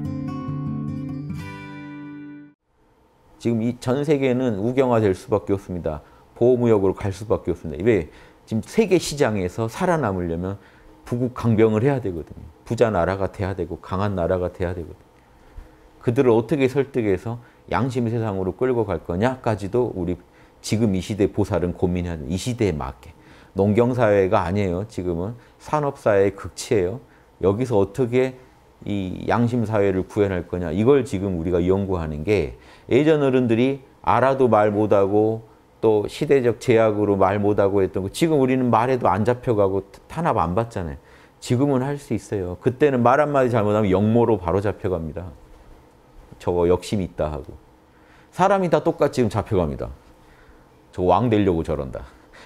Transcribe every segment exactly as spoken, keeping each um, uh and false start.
지금 이 전 세계는 우경화될 수밖에 없습니다. 보호무역으로 갈 수밖에 없습니다. 왜? 지금 세계 시장에서 살아남으려면 부국 강병을 해야 되거든요. 부자 나라가 돼야 되고 강한 나라가 돼야 되거든요. 그들을 어떻게 설득해서 양심 세상으로 끌고 갈 거냐까지도 우리 지금 이 시대 보살은 고민해야 돼요. 이 시대에 맞게. 농경사회가 아니에요. 지금은 산업사회의 극치예요. 여기서 어떻게 이 양심사회를 구현할 거냐. 이걸 지금 우리가 연구하는 게 예전 어른들이 알아도 말 못하고 또 시대적 제약으로 말 못하고 했던 거 지금 우리는 말해도 안 잡혀가고 탄압 안 받잖아요. 지금은 할 수 있어요. 그때는 말 한마디 잘못하면 역모로 바로 잡혀갑니다. 저거 욕심 있다 하고. 사람이 다 똑같이 지금 잡혀갑니다. 저거 왕 되려고 저런다.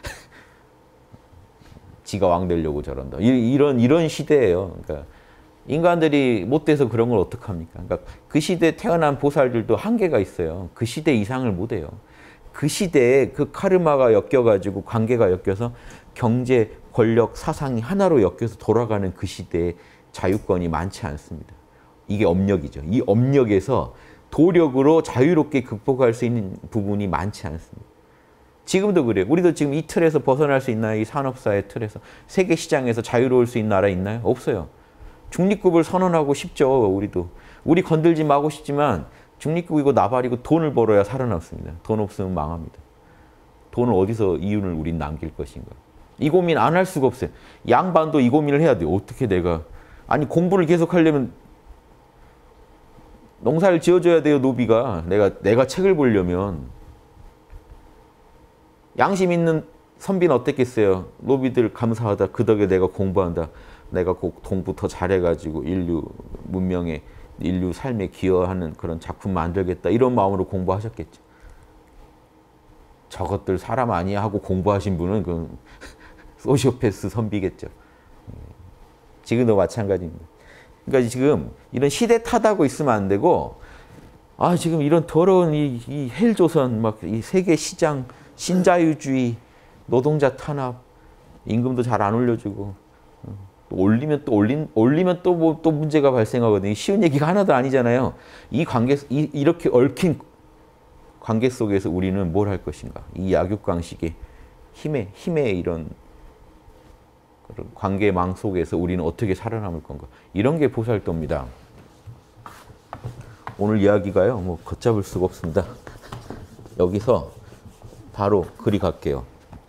지가 왕 되려고 저런다. 이런, 이런 시대예요. 그러니까 인간들이 못돼서 그런 걸 어떡합니까? 그러니까 그 시대에 태어난 보살들도 한계가 있어요. 그 시대 이상을 못해요. 그 시대에 그 카르마가 엮여가지고 관계가 엮여서 경제, 권력, 사상이 하나로 엮여서 돌아가는 그 시대에 자유권이 많지 않습니다. 이게 업력이죠. 이 업력에서 도력으로 자유롭게 극복할 수 있는 부분이 많지 않습니다. 지금도 그래요. 우리도 지금 이 틀에서 벗어날 수 있나요? 이 산업사회 틀에서. 세계 시장에서 자유로울 수 있는 나라 있나요? 없어요. 중립국을 선언하고 싶죠. 우리도. 우리 건들지 마고 싶지만 중립국이고 나발이고 돈을 벌어야 살아남습니다. 돈 없으면 망합니다. 돈을 어디서 이윤을 우린 남길 것인가. 이 고민 안 할 수가 없어요. 양반도 이 고민을 해야 돼요. 어떻게 내가. 아니 공부를 계속 하려면 농사를 지어줘야 돼요. 노비가. 내가, 내가 책을 보려면. 양심 있는 선비는 어땠겠어요? 노비들 감사하다. 그 덕에 내가 공부한다. 내가 꼭 공부 더 잘해가지고 인류 문명에, 인류 삶에 기여하는 그런 작품 만들겠다. 이런 마음으로 공부하셨겠죠. 저것들 사람 아니야 하고 공부하신 분은 그 소시오패스 선비겠죠. 지금도 마찬가지입니다. 그러니까 지금 이런 시대 탓하고 있으면 안 되고, 아, 지금 이런 더러운 이, 이 헬조선, 막 이 세계 시장, 신자유주의, 노동자 탄압, 임금도 잘 안 올려주고, 또 올리면 또 올린, 올리면 또 뭐, 또 문제가 발생하거든요. 쉬운 얘기가 하나도 아니잖아요. 이 관계, 이, 이렇게 얽힌 관계 속에서 우리는 뭘 할 것인가. 이 약육강식의 힘의, 힘의 이런 관계망 속에서 우리는 어떻게 살아남을 건가. 이런 게 보살도입니다. 오늘 이야기가요, 뭐, 걷잡을 수가 없습니다. 여기서 바로 글이 갈게요.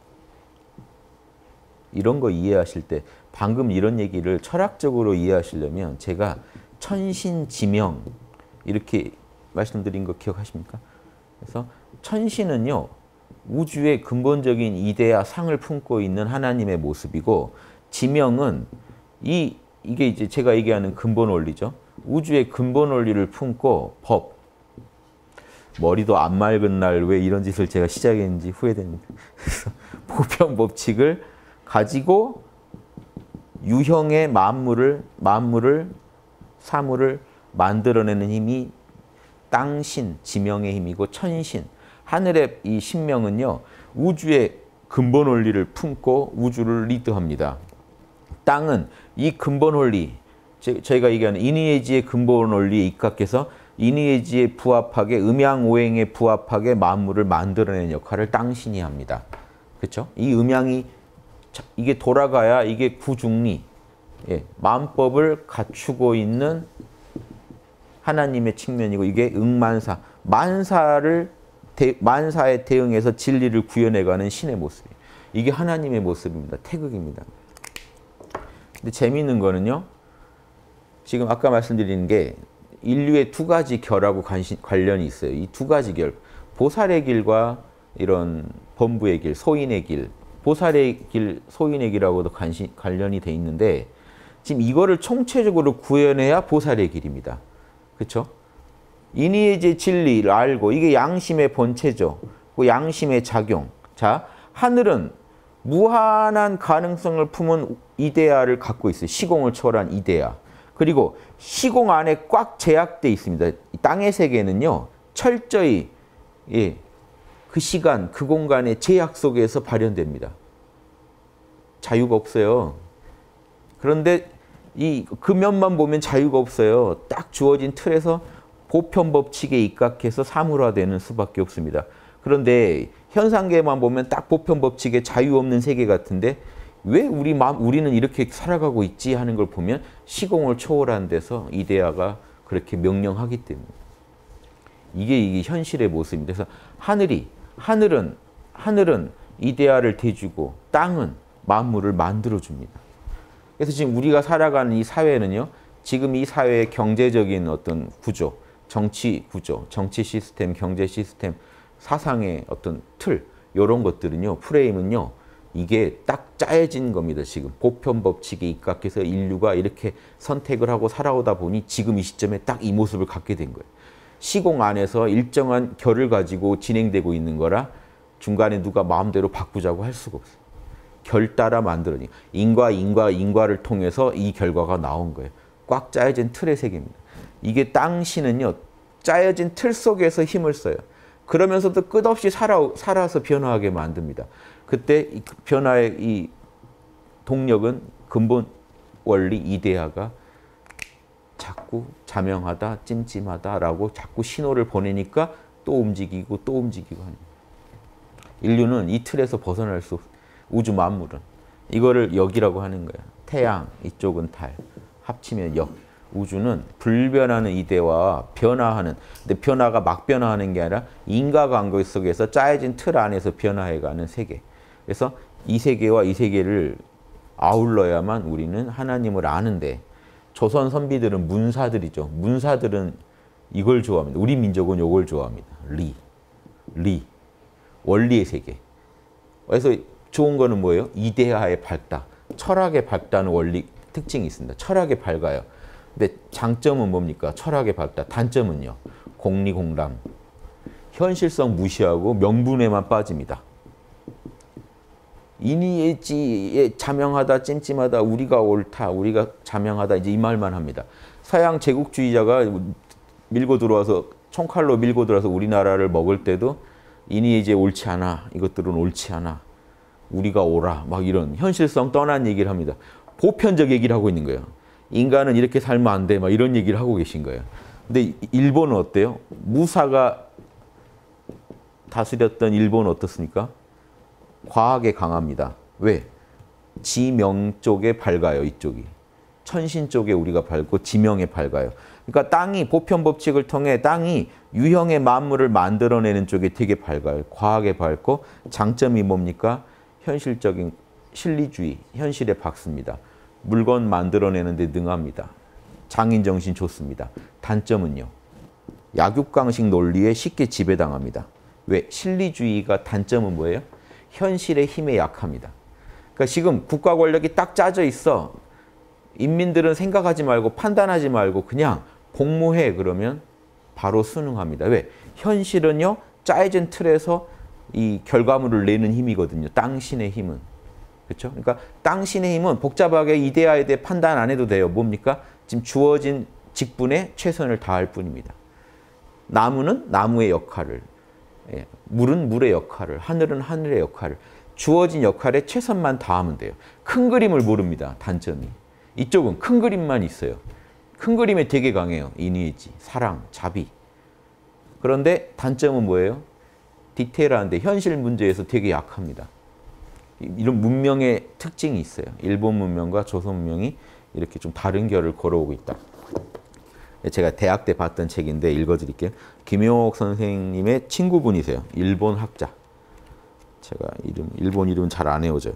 이런 거 이해하실 때, 방금 이런 얘기를 철학적으로 이해하시려면 제가 천신지명 이렇게 말씀드린 거 기억하십니까? 그래서 천신은요, 우주의 근본적인 이데아 상을 품고 있는 하나님의 모습이고, 지명은 이, 이게 이제 제가 얘기하는 근본 원리죠. 우주의 근본 원리를 품고 법. 머리도 안 맑은 날 왜 이런 짓을 제가 시작했는지 후회됩니다. 그래서 보편 법칙을 가지고 유형의 만물을, 만물을, 사물을 만들어내는 힘이 땅신, 지명의 힘이고, 천신, 하늘의 이 신명은요, 우주의 근본 원리를 품고 우주를 리드합니다. 땅은 이 근본 원리, 저희가 얘기하는 이니에지의 근본 원리에 입각해서 이니에지에 부합하게, 음양오행에 부합하게 만물을 만들어내는 역할을 땅신이 합니다. 그렇죠? 이 음양이, 이게 돌아가야 이게 구중리, 예, 만법을 갖추고 있는 하나님의 측면이고, 이게 응만사, 만사를 대, 만사에 대응해서 진리를 구현해가는 신의 모습이에요. 이게 하나님의 모습입니다. 태극입니다. 근데 재미있는 거는요, 지금 아까 말씀드린 게 인류의 두 가지 결하고 관시, 관련이 있어요. 이 두 가지 결, 보살의 길과 이런 범부의 길, 소인의 길, 보살의 길, 소인의 길하고도 관시, 관련이 돼 있는데, 지금 이거를 총체적으로 구현해야 보살의 길입니다. 그렇죠? 이니에지의 진리를 알고, 이게 양심의 본체죠. 그 양심의 작용. 자, 하늘은 무한한 가능성을 품은 이데아를 갖고 있어요. 시공을 초월한 이데아. 그리고 시공 안에 꽉 제약되어 있습니다. 땅의 세계는요, 철저히, 예, 그 시간, 그 공간의 제약 속에서 발현됩니다. 자유가 없어요. 그런데 이 금연만 보면 자유가 없어요. 딱 주어진 틀에서 보편 법칙에 입각해서 사물화되는 수밖에 없습니다. 그런데 현상계만 보면 딱 보편 법칙에 자유 없는 세계 같은데 왜 우리 마음, 우리는 이렇게 살아가고 있지 하는 걸 보면 시공을 초월한 데서 이데아가 그렇게 명령하기 때문에 이게 이게 현실의 모습입니다. 그래서 하늘이 하늘은 하늘은 이데아를 대주고 땅은 만물을 만들어 줍니다. 그래서 지금 우리가 살아가는 이 사회는요, 지금 이 사회의 경제적인 어떤 구조, 정치 구조, 정치 시스템, 경제 시스템, 사상의 어떤 틀, 이런 것들은요, 프레임은요, 이게 딱 짜여진 겁니다. 지금 보편 법칙에 입각해서 인류가 이렇게 선택을 하고 살아오다 보니 지금 이 시점에 딱 이 모습을 갖게 된 거예요. 시공 안에서 일정한 결을 가지고 진행되고 있는 거라 중간에 누가 마음대로 바꾸자고 할 수가 없어요. 결 따라 만들어진 인과 인과 인과를 통해서 이 결과가 나온 거예요. 꽉 짜여진 틀의 세계입니다. 이게 땅신은요, 짜여진 틀 속에서 힘을 써요. 그러면서도 끝없이 살아, 살아서 변화하게 만듭니다. 그때 이 변화의 이 동력은 근본 원리 이데아가 자꾸 자명하다, 찜찜하다라고 자꾸 신호를 보내니까 또 움직이고 또 움직이고 하는 거예요. 인류는 이 틀에서 벗어날 수 없어요. 우주 만물은. 이거를 역이라고 하는 거야. 태양, 이쪽은 달, 합치면 역. 우주는 불변하는 이데와 변화하는, 근데 변화가 막 변화하는 게 아니라 인과관계 속에서 짜여진 틀 안에서 변화해가는 세계. 그래서 이 세계와 이 세계를 아울러야만 우리는 하나님을 아는데, 조선 선비들은 문사들이죠. 문사들은 이걸 좋아합니다. 우리 민족은 이걸 좋아합니다. 리, 리, 원리의 세계. 그래서 좋은 거는 뭐예요? 이데아에 밝다. 철학에 밝다는 원리 특징이 있습니다. 철학에 밝아요. 근데 장점은 뭡니까? 철학에 밝다. 단점은요. 공리공람. 현실성 무시하고 명분에만 빠집니다. 인의지에 자명하다, 찜찜하다, 우리가 옳다, 우리가 자명하다, 이제 이 말만 합니다. 서양 제국주의자가 밀고 들어와서, 총칼로 밀고 들어와서 우리나라를 먹을 때도 인의지에 옳지 않아, 이것들은 옳지 않아, 우리가 옳아, 막 이런 현실성 떠난 얘기를 합니다. 보편적 얘기를 하고 있는 거예요. 인간은 이렇게 살면 안 돼, 막 이런 얘기를 하고 계신 거예요. 근데 일본은 어때요? 무사가 다스렸던 일본은 어떻습니까? 과학에 강합니다. 왜? 지명 쪽에 밝아요, 이쪽이. 천신 쪽에 우리가 밝고 지명에 밝아요. 그러니까 땅이 보편 법칙을 통해 땅이 유형의 만물을 만들어내는 쪽에 되게 밝아요. 과학에 밝고, 장점이 뭡니까? 현실적인 실리주의, 현실에 박습니다. 물건 만들어내는 데 능합니다. 장인정신 좋습니다. 단점은요. 약육강식 논리에 쉽게 지배당합니다. 왜? 실리주의가 단점은 뭐예요? 현실의 힘에 약합니다. 그러니까 지금 국가 권력이 딱 짜져 있어. 인민들은 생각하지 말고 판단하지 말고 그냥 복무해 그러면 바로 순응합니다. 왜? 현실은요, 짜여진 틀에서 이 결과물을 내는 힘이거든요. 땅신의 힘은. 그렇죠? 그러니까 땅신의 힘은 복잡하게 이데아에 대해 판단 안 해도 돼요. 뭡니까? 지금 주어진 직분에 최선을 다할 뿐입니다. 나무는 나무의 역할을, 예, 물은 물의 역할을, 하늘은 하늘의 역할을, 주어진 역할에 최선만 다하면 돼요. 큰 그림을 모릅니다. 단점이. 이쪽은 큰 그림만 있어요. 큰 그림에 되게 강해요. 인의지, 사랑, 자비. 그런데 단점은 뭐예요? 디테일한데 현실 문제에서 되게 약합니다. 이런 문명의 특징이 있어요. 일본 문명과 조선 문명이 이렇게 좀 다른 결을 걸어오고 있다. 제가 대학 때 봤던 책인데 읽어드릴게요. 김용옥 선생님의 친구분이세요. 일본 학자. 제가 이름, 일본 이름은 잘 안 외워져요.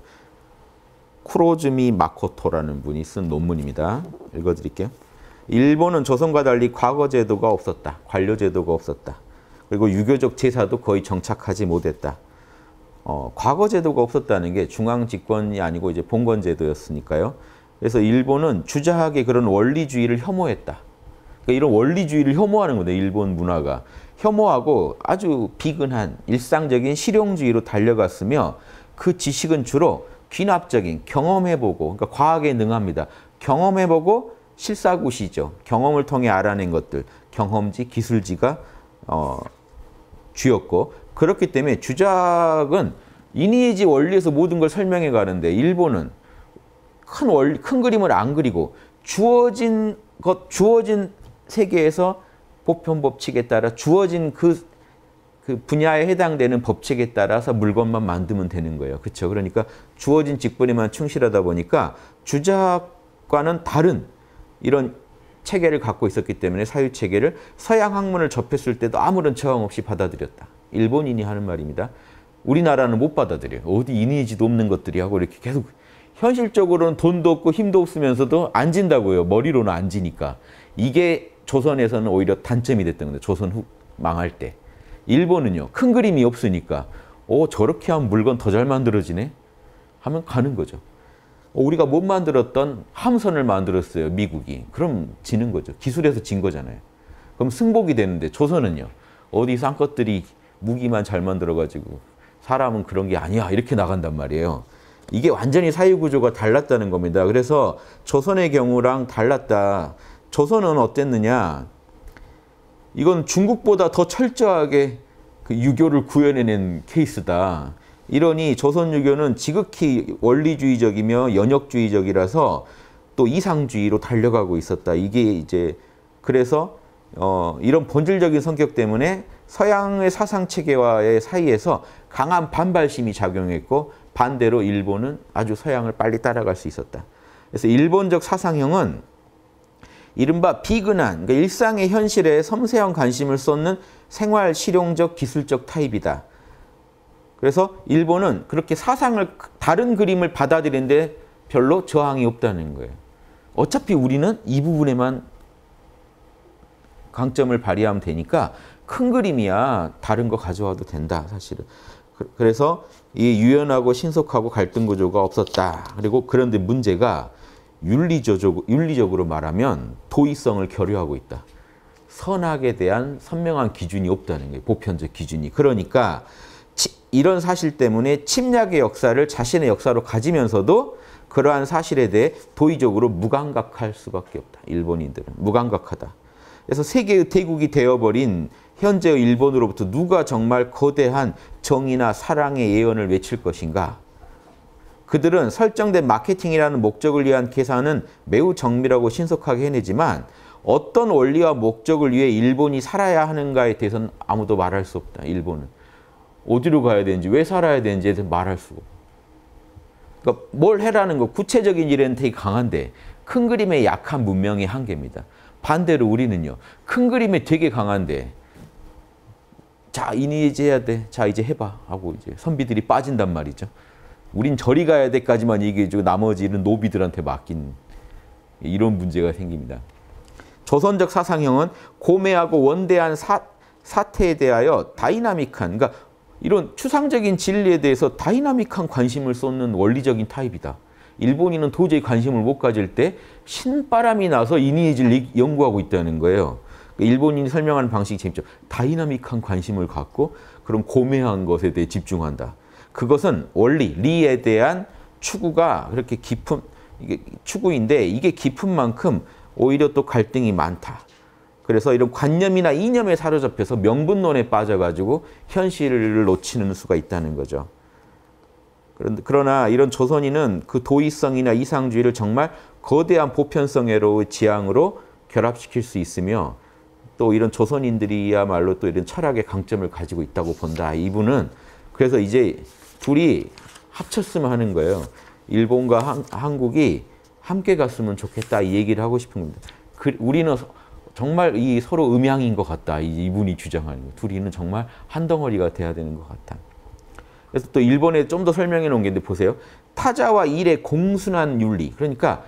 쿠로즈미 마코토라는 분이 쓴 논문입니다. 읽어드릴게요. 일본은 조선과 달리 과거 제도가 없었다. 관료 제도가 없었다. 그리고 유교적 제사도 거의 정착하지 못했다. 어, 과거 제도가 없었다는 게 중앙 집권이 아니고 이제 봉건 제도였으니까요. 그래서 일본은 주자하게 그런 원리주의를 혐오했다. 그러니까 이런 원리주의를 혐오하는 거예요. 일본 문화가. 혐오하고 아주 비근한 일상적인 실용주의로 달려갔으며 그 지식은 주로 귀납적인 경험해보고, 그러니까 과학에 능합니다. 경험해보고 실사구시죠. 경험을 통해 알아낸 것들, 경험지, 기술지가 어, 쥐였고, 그렇기 때문에 주작은 인의지 원리에서 모든 걸 설명해 가는데 일본은 큰 원리, 큰 그림을 안 그리고 주어진 것, 주어진 세계에서 보편 법칙에 따라 주어진 그, 그 분야에 해당되는 법칙에 따라서 물건만 만들면 되는 거예요. 그렇죠? 그러니까 주어진 직분에만 충실하다 보니까 주자과는 다른 이런 체계를 갖고 있었기 때문에 사유 체계를 서양 학문을 접했을 때도 아무런 저항 없이 받아들였다. 일본인이 하는 말입니다. 우리나라는 못 받아들여요. 어디 이니지도 없는 것들이 하고 이렇게 계속 현실적으로는 돈도 없고 힘도 없으면서도 안 진다고요. 머리로는 안 지니까. 이게 조선에서는 오히려 단점이 됐던 건데 조선 후 망할 때. 일본은요. 큰 그림이 없으니까 오 저렇게 하면 물건 더 잘 만들어지네 하면 가는 거죠. 우리가 못 만들었던 함선을 만들었어요. 미국이. 그럼 지는 거죠. 기술에서 진 거잖아요. 그럼 승복이 되는데 조선은요. 어디 싼 것들이 무기만 잘 만들어가지고 사람은 그런 게 아니야. 이렇게 나간단 말이에요. 이게 완전히 사회구조가 달랐다는 겁니다. 그래서 조선의 경우랑 달랐다. 조선은 어땠느냐. 이건 중국보다 더 철저하게 그 유교를 구현해낸 케이스다. 이러니 조선 유교는 지극히 원리주의적이며 연역주의적이라서 또 이상주의로 달려가고 있었다. 이게 이제 그래서 어 이런 본질적인 성격 때문에 서양의 사상 체계와의 사이에서 강한 반발심이 작용했고 반대로 일본은 아주 서양을 빨리 따라갈 수 있었다. 그래서 일본적 사상형은 이른바 비근한 그러니까 일상의 현실에 섬세한 관심을 쏟는 생활 실용적 기술적 타입이다. 그래서 일본은 그렇게 사상을 다른 그림을 받아들이는데 별로 저항이 없다는 거예요. 어차피 우리는 이 부분에만 강점을 발휘하면 되니까 큰 그림이야 다른 거 가져와도 된다 사실은. 그래서 이 유연하고 신속하고 갈등 구조가 없었다. 그리고 그런데 문제가 윤리적, 윤리적으로 말하면 도의성을 결여하고 있다. 선악에 대한 선명한 기준이 없다는 거예요. 보편적 기준이. 그러니까 이런 사실 때문에 침략의 역사를 자신의 역사로 가지면서도 그러한 사실에 대해 도의적으로 무감각할 수밖에 없다. 일본인들은 무감각하다. 그래서 세계의 대국이 되어버린 현재의 일본으로부터 누가 정말 거대한 정의나 사랑의 예언을 외칠 것인가? 그들은 설정된 마케팅이라는 목적을 위한 계산은 매우 정밀하고 신속하게 해내지만 어떤 원리와 목적을 위해 일본이 살아야 하는가에 대해서는 아무도 말할 수 없다. 일본은. 어디로 가야 되는지, 왜 살아야 되는지에 대해서 말할 수가 없고. 그러니까 뭘 해라는 거, 구체적인 일에는 되게 강한데 큰 그림의 약한 문명의 한계입니다. 반대로 우리는요. 큰 그림에 되게 강한데 자, 이니지 해야 돼. 자, 이제 해봐. 하고 이제 선비들이 빠진단 말이죠. 우린 저리 가야 돼까지만 얘기해주고 나머지는 노비들한테 맡긴 이런 문제가 생깁니다. 조선적 사상형은 고매하고 원대한 사, 사태에 대하여 다이나믹한, 그러니까 이런 추상적인 진리에 대해서 다이나믹한 관심을 쏟는 원리적인 타입이다. 일본인은 도저히 관심을 못 가질 때 신바람이 나서 이니에이지를 연구하고 있다는 거예요. 일본인이 설명하는 방식이 재밌죠. 다이나믹한 관심을 갖고 그런 고매한 것에 대해 집중한다. 그것은 원리, 리에 대한 추구가 그렇게 깊은, 이게 추구인데 이게 깊은 만큼 오히려 또 갈등이 많다. 그래서 이런 관념이나 이념에 사로잡혀서 명분론에 빠져가지고 현실을 놓치는 수가 있다는 거죠. 그러나 이런 조선인은 그 도의성이나 이상주의를 정말 거대한 보편성애로의 지향으로 결합시킬 수 있으며 또 이런 조선인들이야말로 또 이런 철학의 강점을 가지고 있다고 본다. 이분은 그래서 이제 둘이 합쳤으면 하는 거예요. 일본과 한, 한국이 함께 갔으면 좋겠다 이 얘기를 하고 싶은 겁니다. 그, 우리는 정말 이 서로 음양인 것 같다. 이분이 주장하는 거. 둘이는 정말 한 덩어리가 돼야 되는 것 같다. 그래서 또 일본에 좀 더 설명해 놓은 게 있는데 보세요. 타자와 일의 공순한 윤리. 그러니까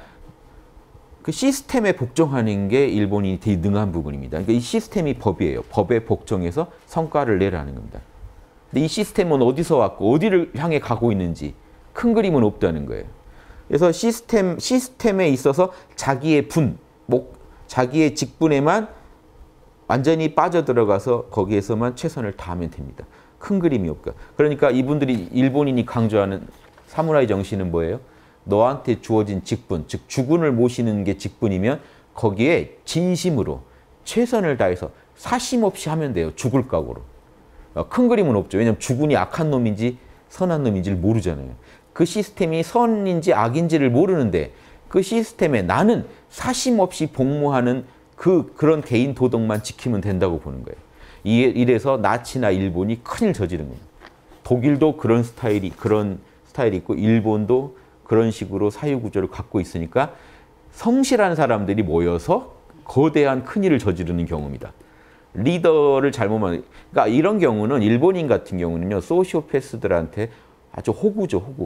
그 시스템에 복종하는 게 일본이 되게 능한 부분입니다. 그러니까 이 시스템이 법이에요. 법에 복종해서 성과를 내라는 겁니다. 근데 이 시스템은 어디서 왔고 어디를 향해 가고 있는지 큰 그림은 없다는 거예요. 그래서 시스템, 시스템에 있어서 자기의 분, 목, 자기의 직분에만 완전히 빠져들어가서 거기에서만 최선을 다하면 됩니다. 큰 그림이 없고. 그러니까 이분들이 일본인이 강조하는 사무라이 정신은 뭐예요? 너한테 주어진 직분, 즉 주군을 모시는 게 직분이면 거기에 진심으로 최선을 다해서 사심 없이 하면 돼요. 죽을 각오로. 큰 그림은 없죠. 왜냐하면 주군이 악한 놈인지 선한 놈인지를 모르잖아요. 그 시스템이 선인지 악인지를 모르는데 그 시스템에 나는 사심 없이 복무하는 그 그런 개인 도덕만 지키면 된다고 보는 거예요. 이래서 나치나 일본이 큰일 저지른 겁니다. 독일도 그런 스타일이 그런 스타일이 있고 일본도 그런 식으로 사유 구조를 갖고 있으니까 성실한 사람들이 모여서 거대한 큰일을 저지르는 경우입니다. 리더를 잘못 만 그러니까 이런 경우는 일본인 같은 경우는요. 소시오패스들한테 아주 호구죠, 호구.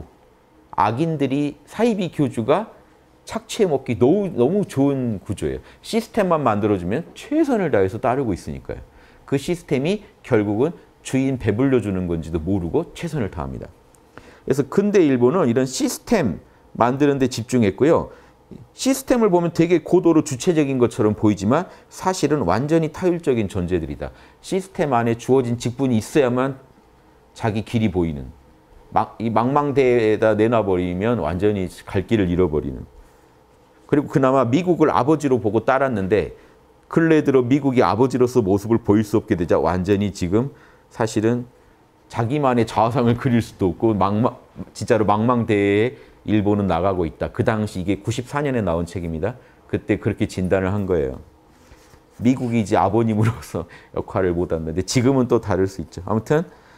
악인들이 사이비 교주가 착취해 먹기 너무, 너무 좋은 구조예요. 시스템만 만들어주면 최선을 다해서 따르고 있으니까요. 그 시스템이 결국은 주인 배불려 주는 건지도 모르고 최선을 다합니다. 그래서 근대 일본은 이런 시스템 만드는 데 집중했고요. 시스템을 보면 되게 고도로 주체적인 것처럼 보이지만 사실은 완전히 타율적인 존재들이다. 시스템 안에 주어진 직분이 있어야만 자기 길이 보이는. 막, 이 망망대에다 내놔버리면 완전히 갈 길을 잃어버리는. 그리고 그나마 미국을 아버지로 보고 따랐는데 근래 들어 미국이 아버지로서 모습을 보일 수 없게 되자 완전히 지금 사실은 자기만의 자화상을 그릴 수도 없고 망망, 진짜로 망망대해에 일본은 나가고 있다. 그 당시 이게 구십사 년에 나온 책입니다. 그때 그렇게 진단을 한 거예요. 미국이 이제 아버님으로서 역할을 못하는데 지금은 또 다를 수 있죠. 아무튼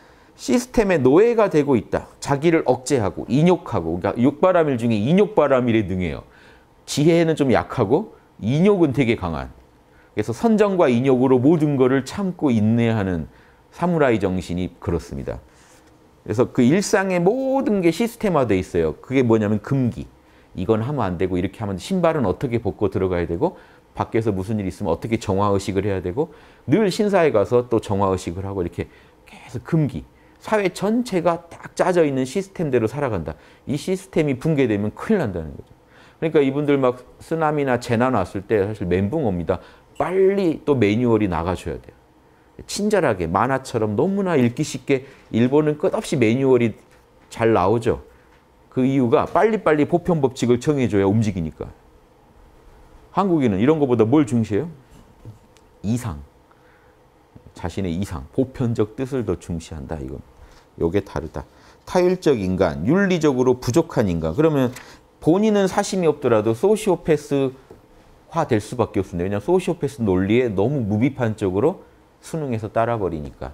시스템의 노예가 되고 있다. 자기를 억제하고 인욕하고 그러니까 육바람일 중에 인욕바람일에 능해요. 지혜는 좀 약하고 인욕은 되게 강한. 그래서 선정과 인욕으로 모든 것을 참고 인내하는 사무라이 정신이 그렇습니다. 그래서 그 일상의 모든 게 시스템화되어 있어요. 그게 뭐냐면 금기. 이건 하면 안 되고 이렇게 하면 신발은 어떻게 벗고 들어가야 되고 밖에서 무슨 일이 있으면 어떻게 정화의식을 해야 되고 늘 신사에 가서 또 정화의식을 하고 이렇게 계속 금기. 사회 전체가 딱 짜져 있는 시스템대로 살아간다. 이 시스템이 붕괴되면 큰일 난다는 거죠. 그러니까 이분들 막 쓰나미나 재난 왔을 때 사실 멘붕 옵니다. 빨리 또 매뉴얼이 나가줘야 돼요. 친절하게 만화처럼 너무나 읽기 쉽게 일본은 끝없이 매뉴얼이 잘 나오죠. 그 이유가 빨리빨리 보편 법칙을 정해줘야 움직이니까. 한국인은 이런 것보다 뭘 중시해요? 이상. 자신의 이상, 보편적 뜻을 더 중시한다. 이건. 요게 다르다. 타율적 인간, 윤리적으로 부족한 인간. 그러면 본인은 사심이 없더라도 소시오패스화 될 수밖에 없습니다. 왜냐하면 소시오패스 논리에 너무 무비판적으로 수능에서 따라버리니까.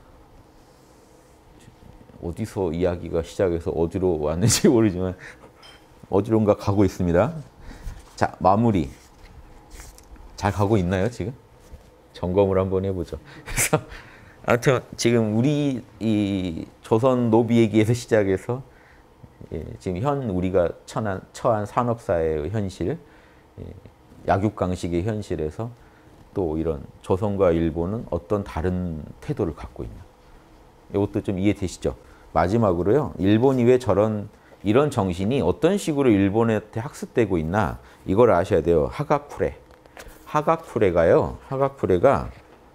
어디서 이야기가 시작해서 어디로 왔는지 모르지만 어디론가 가고 있습니다. 자, 마무리. 잘 가고 있나요, 지금? 점검을 한번 해보죠. 그래서 아무튼 지금 우리 이 조선 노비 얘기에서 시작해서 예, 지금 현 우리가 처한, 처한 산업사회의 현실, 예, 약육강식의 현실에서 또 이런 조선과 일본은 어떤 다른 태도를 갖고 있나. 이것도 좀 이해되시죠? 마지막으로요. 일본이 왜 저런 이런 정신이 어떤 식으로 일본한테 학습되고 있나 이걸 아셔야 돼요. 하가쿠레. 하가쿠레가요. 하가쿠레가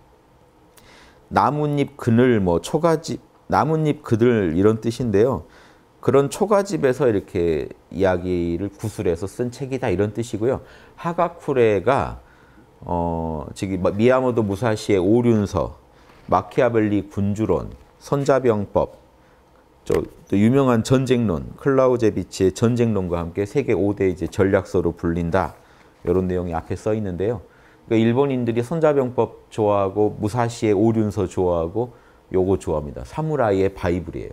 나뭇잎 그늘 뭐 초가집 나뭇잎 그늘 이런 뜻인데요. 그런 초가집에서 이렇게 이야기를 구술해서 쓴 책이다 이런 뜻이고요. 하가쿠레가 어, 지금 미야모토 무사시의 오륜서, 마키아벨리 군주론, 손자병법, 저, 또 유명한 전쟁론, 클라우제비치의 전쟁론과 함께 세계 오 대 이제 전략서로 불린다. 이런 내용이 앞에 써 있는데요. 그러니까 일본인들이 손자병법 좋아하고 무사시의 오륜서 좋아하고 요거 좋아합니다. 사무라이의 바이블이에요.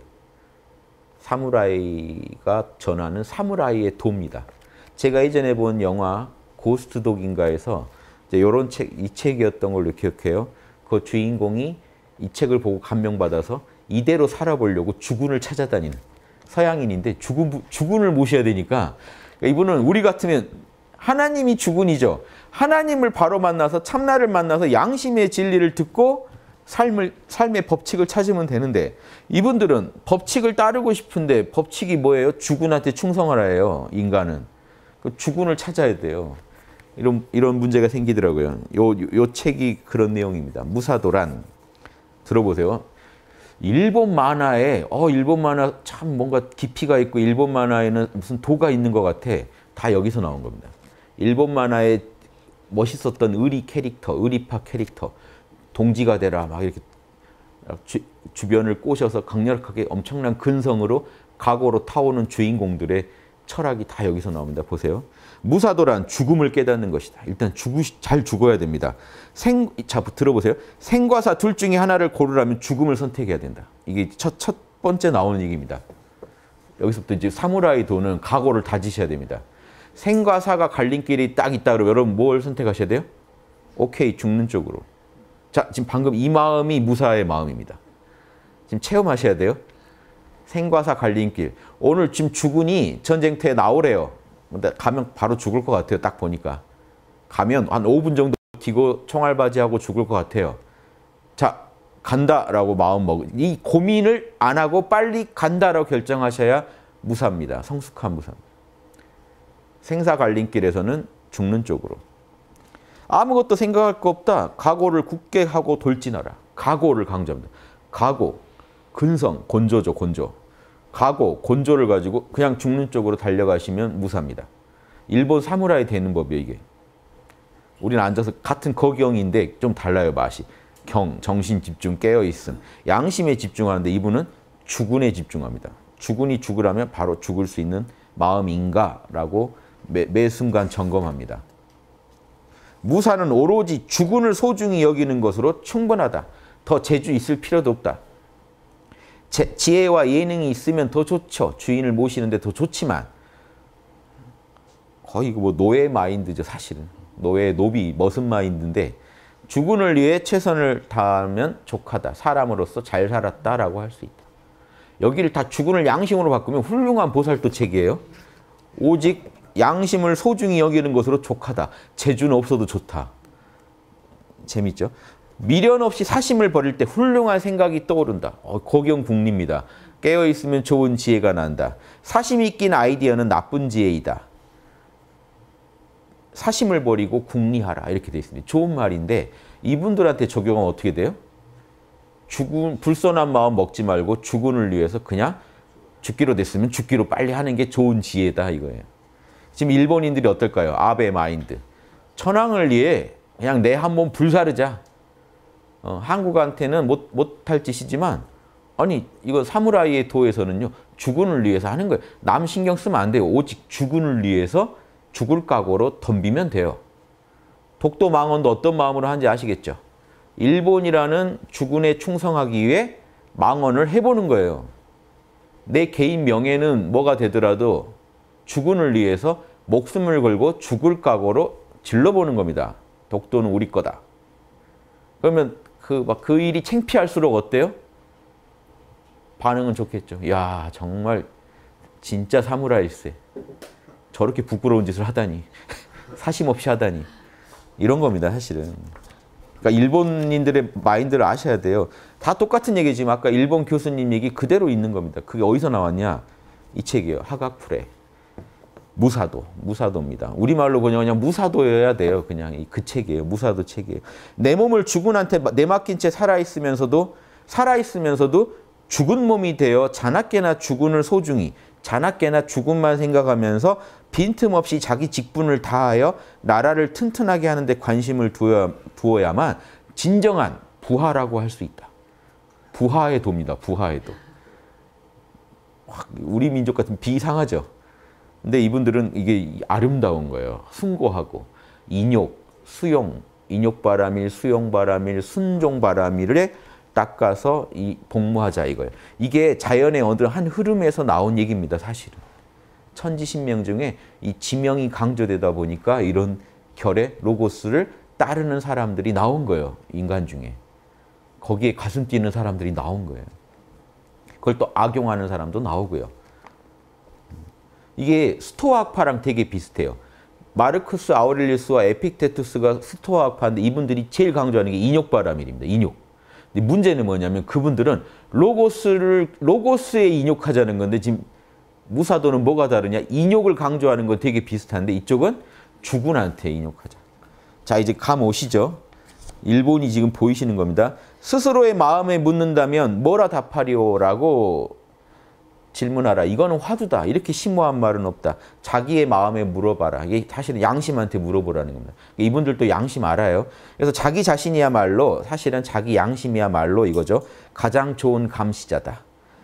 사무라이가 전하는 사무라이의 도입니다. 제가 이전에 본 영화 고스트 독인가에서 이런 책, 이 책이었던 걸로 기억해요. 그 주인공이 이 책을 보고 감명받아서 이대로 살아보려고 주군을 찾아다니는 서양인인데 주군, 주군을 모셔야 되니까 이분은 우리 같으면 하나님이 주군이죠. 하나님을 바로 만나서 참나를 만나서 양심의 진리를 듣고 삶을, 삶의 법칙을 찾으면 되는데 이분들은 법칙을 따르고 싶은데 법칙이 뭐예요? 주군한테 충성하라 해요. 인간은. 그 주군을 찾아야 돼요. 이런, 이런 문제가 생기더라고요. 요, 요 책이 그런 내용입니다. 무사도란. 들어보세요. 일본 만화에, 어, 일본 만화 참 뭔가 깊이가 있고 일본 만화에는 무슨 도가 있는 것 같아. 다 여기서 나온 겁니다. 일본 만화에 멋있었던 의리 캐릭터, 의리파 캐릭터, 동지가 되라, 막 이렇게 주, 주변을 꼬셔서 강력하게 엄청난 근성으로 각오로 타오는 주인공들의 철학이 다 여기서 나옵니다. 보세요. 무사도란 죽음을 깨닫는 것이다. 일단 죽으, 잘 죽어야 됩니다. 생, 자, 들어보세요. 생과 사 둘 중에 하나를 고르라면 죽음을 선택해야 된다. 이게 첫, 첫 번째 나오는 얘기입니다. 여기서부터 이제 사무라이 도는 각오를 다지셔야 됩니다. 생과 사가 갈림길이 딱 있다 그러면 여러분 뭘 선택하셔야 돼요? 오케이, 죽는 쪽으로. 자, 지금 방금 이 마음이 무사의 마음입니다. 지금 체험하셔야 돼요. 생과 사 갈림길. 오늘 지금 죽으니 전쟁터에 나오래요. 근데 가면 바로 죽을 것 같아요. 딱 보니까. 가면 한 오 분 정도 버티고 총알바지하고 죽을 것 같아요. 자, 간다라고 마음 먹. 이 고민을 안 하고 빨리 간다라고 결정하셔야 무사입니다. 성숙한 무사입니다. 생사 갈림길에서는 죽는 쪽으로. 아무것도 생각할 거 없다. 각오를 굳게 하고 돌진하라. 각오를 강조합니다. 각오, 근성, 곤조죠, 곤조. 각오, 곤조를 가지고 그냥 죽는 쪽으로 달려가시면 무사입니다. 일본 사무라이 되는 법이에요, 이게. 우리는 앉아서 같은 거경인데 좀 달라요, 맛이. 경, 정신 집중, 깨어있음. 양심에 집중하는데 이분은 주군에 집중합니다. 주군이 죽으라면 바로 죽을 수 있는 마음인가라고 매, 매 순간 점검합니다. 무사는 오로지 주군을 소중히 여기는 것으로 충분하다. 더 재주 있을 필요도 없다. 제, 지혜와 예능이 있으면 더 좋죠. 주인을 모시는데 더 좋지만 거의 뭐 노예 마인드죠, 사실은. 노예, 노비, 머슴 마인드인데 주군을 위해 최선을 다하면 족하다. 사람으로서 잘 살았다라고 할 수 있다. 여기를 다 주군을 양심으로 바꾸면 훌륭한 보살도 책이에요. 오직 양심을 소중히 여기는 것으로 족하다. 재주는 없어도 좋다. 재밌죠? 미련 없이 사심을 버릴 때 훌륭한 생각이 떠오른다. 어, 고경국리입니다. 깨어있으면 좋은 지혜가 난다. 사심이 낀 아이디어는 나쁜 지혜이다. 사심을 버리고 궁리하라. 이렇게 되어 있습니다. 좋은 말인데 이분들한테 적용하면 어떻게 돼요? 죽은, 불선한 마음 먹지 말고 주군을 위해서 그냥 죽기로 됐으면 죽기로 빨리 하는 게 좋은 지혜다 이거예요. 지금 일본인들이 어떨까요? 아베 마인드. 천황을 위해 그냥 내 한 몸 불사르자. 어, 한국한테는 못, 못할 짓이지만 아니 이거 사무라이의 도에서는요. 주군을 위해서 하는 거예요. 남 신경 쓰면 안 돼요. 오직 주군을 위해서 죽을 각오로 덤비면 돼요. 독도 망원도 어떤 마음으로 하는지 아시겠죠? 일본이라는 주군에 충성하기 위해 망언을 해보는 거예요. 내 개인 명예는 뭐가 되더라도 주군을 위해서 목숨을 걸고 죽을 각오로 질러보는 겁니다. 독도는 우리 거다. 그러면 그, 막 그 일이 창피할수록 어때요? 반응은 좋겠죠. 야 정말 진짜 사무라이세. 저렇게 부끄러운 짓을 하다니. 사심 없이 하다니. 이런 겁니다, 사실은. 그러니까 일본인들의 마인드를 아셔야 돼요. 다 똑같은 얘기지만 아까 일본 교수님 얘기 그대로 있는 겁니다. 그게 어디서 나왔냐? 이 책이에요. 하가쿠레. 무사도. 무사도입니다. 우리말로 그냥, 그냥 무사도여야 돼요. 그냥 그 책이에요. 무사도 책이에요. 내 몸을 주군한테 내맡긴 채 살아있으면서도 살아있으면서도 죽은 몸이 되어 자나깨나 주군을 소중히 자나깨나 죽음만 생각하면서 빈틈없이 자기 직분을 다하여 나라를 튼튼하게 하는 데 관심을 두어야, 두어야만 진정한 부하라고 할 수 있다. 부하의 도입니다. 부하의 도. 우리 민족 같은 비상하죠. 근데 이분들은 이게 아름다운 거예요. 숭고하고 인욕, 수용, 인욕바람일, 수용바람일, 순종바람일에 닦아서 이 복무하자 이거예요. 이게 자연의 어느 한 흐름에서 나온 얘기입니다. 사실은. 천지신명 중에 이 지명이 강조되다 보니까 이런 결의 로고스를 따르는 사람들이 나온 거예요. 인간 중에. 거기에 가슴 뛰는 사람들이 나온 거예요. 그걸 또 악용하는 사람도 나오고요. 이게 스토아학파랑 되게 비슷해요. 마르크스 아우렐리우스와 에픽테투스가 스토아학파인데 이분들이 제일 강조하는 게 인욕바람일입니다. 인욕. 근데 문제는 뭐냐면 그분들은 로고스를 로고스에 인욕하자는 건데 지금 무사도는 뭐가 다르냐? 인욕을 강조하는 건 되게 비슷한데 이쪽은 주군한테 인욕하자. 자 이제 감 오시죠? 일본이 지금 보이시는 겁니다. 스스로의 마음에 묻는다면 뭐라 답하리오라고 질문하라. 이거는 화두다. 이렇게 심오한 말은 없다. 자기의 마음에 물어봐라. 이게 사실은 양심한테 물어보라는 겁니다. 이분들도 양심 알아요. 그래서 자기 자신이야말로 사실은 자기 양심이야말로 이거죠. 가장 좋은 감시자다.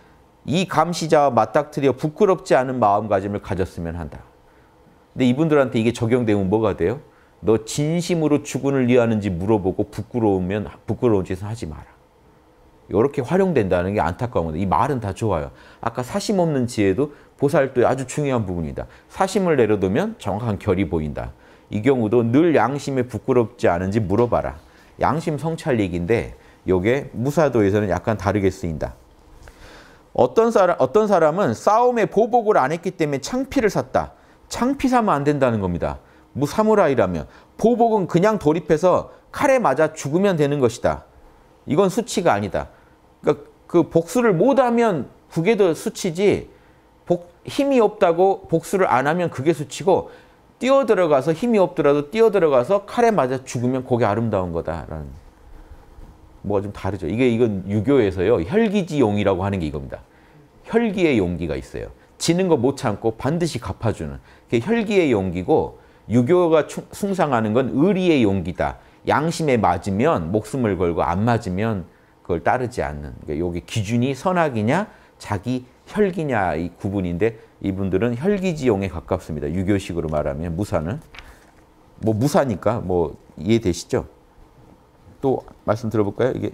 이 감시자와 맞닥뜨려 부끄럽지 않은 마음가짐을 가졌으면 한다. 근데 이분들한테 이게 적용되면 뭐가 돼요? 너 진심으로 주군을 위하는지 물어보고 부끄러우면 부끄러운 짓은 하지 마라. 이렇게 활용된다는 게 안타까운 건데 이 말은 다 좋아요. 아까 사심 없는 지혜도 보살도의 아주 중요한 부분이다. 사심을 내려두면 정확한 결이 보인다. 이 경우도 늘 양심에 부끄럽지 않은지 물어봐라. 양심 성찰 얘기인데 이게 무사도에서는 약간 다르게 쓰인다. 어떤 사람, 어떤 사람은 싸움에 보복을 안 했기 때문에 창피를 샀다. 창피 사면 안 된다는 겁니다. 뭐 사무라이라면. 보복은 그냥 돌입해서 칼에 맞아 죽으면 되는 것이다. 이건 수치가 아니다. 그러니까 그 복수를 못하면 그게 더 수치지 복, 힘이 없다고 복수를 안 하면 그게 수치고 뛰어들어가서 힘이 없더라도 뛰어들어가서 칼에 맞아 죽으면 그게 아름다운 거다라는 뭐가 좀 다르죠. 이게 이건 유교에서요. 혈기지용이라고 하는 게 이겁니다. 혈기의 용기가 있어요. 지는 거 못 참고 반드시 갚아주는 그게 혈기의 용기고 유교가 숭상하는 건 의리의 용기다. 양심에 맞으면 목숨을 걸고 안 맞으면 그걸 따르지 않는. 그러니까 여기 기준이 선악이냐 자기 혈기냐 이 구분인데 이분들은 혈기지용에 가깝습니다. 유교식으로 말하면 무사는 뭐 무사니까 뭐 이해되시죠? 또 말씀 들어볼까요? 이게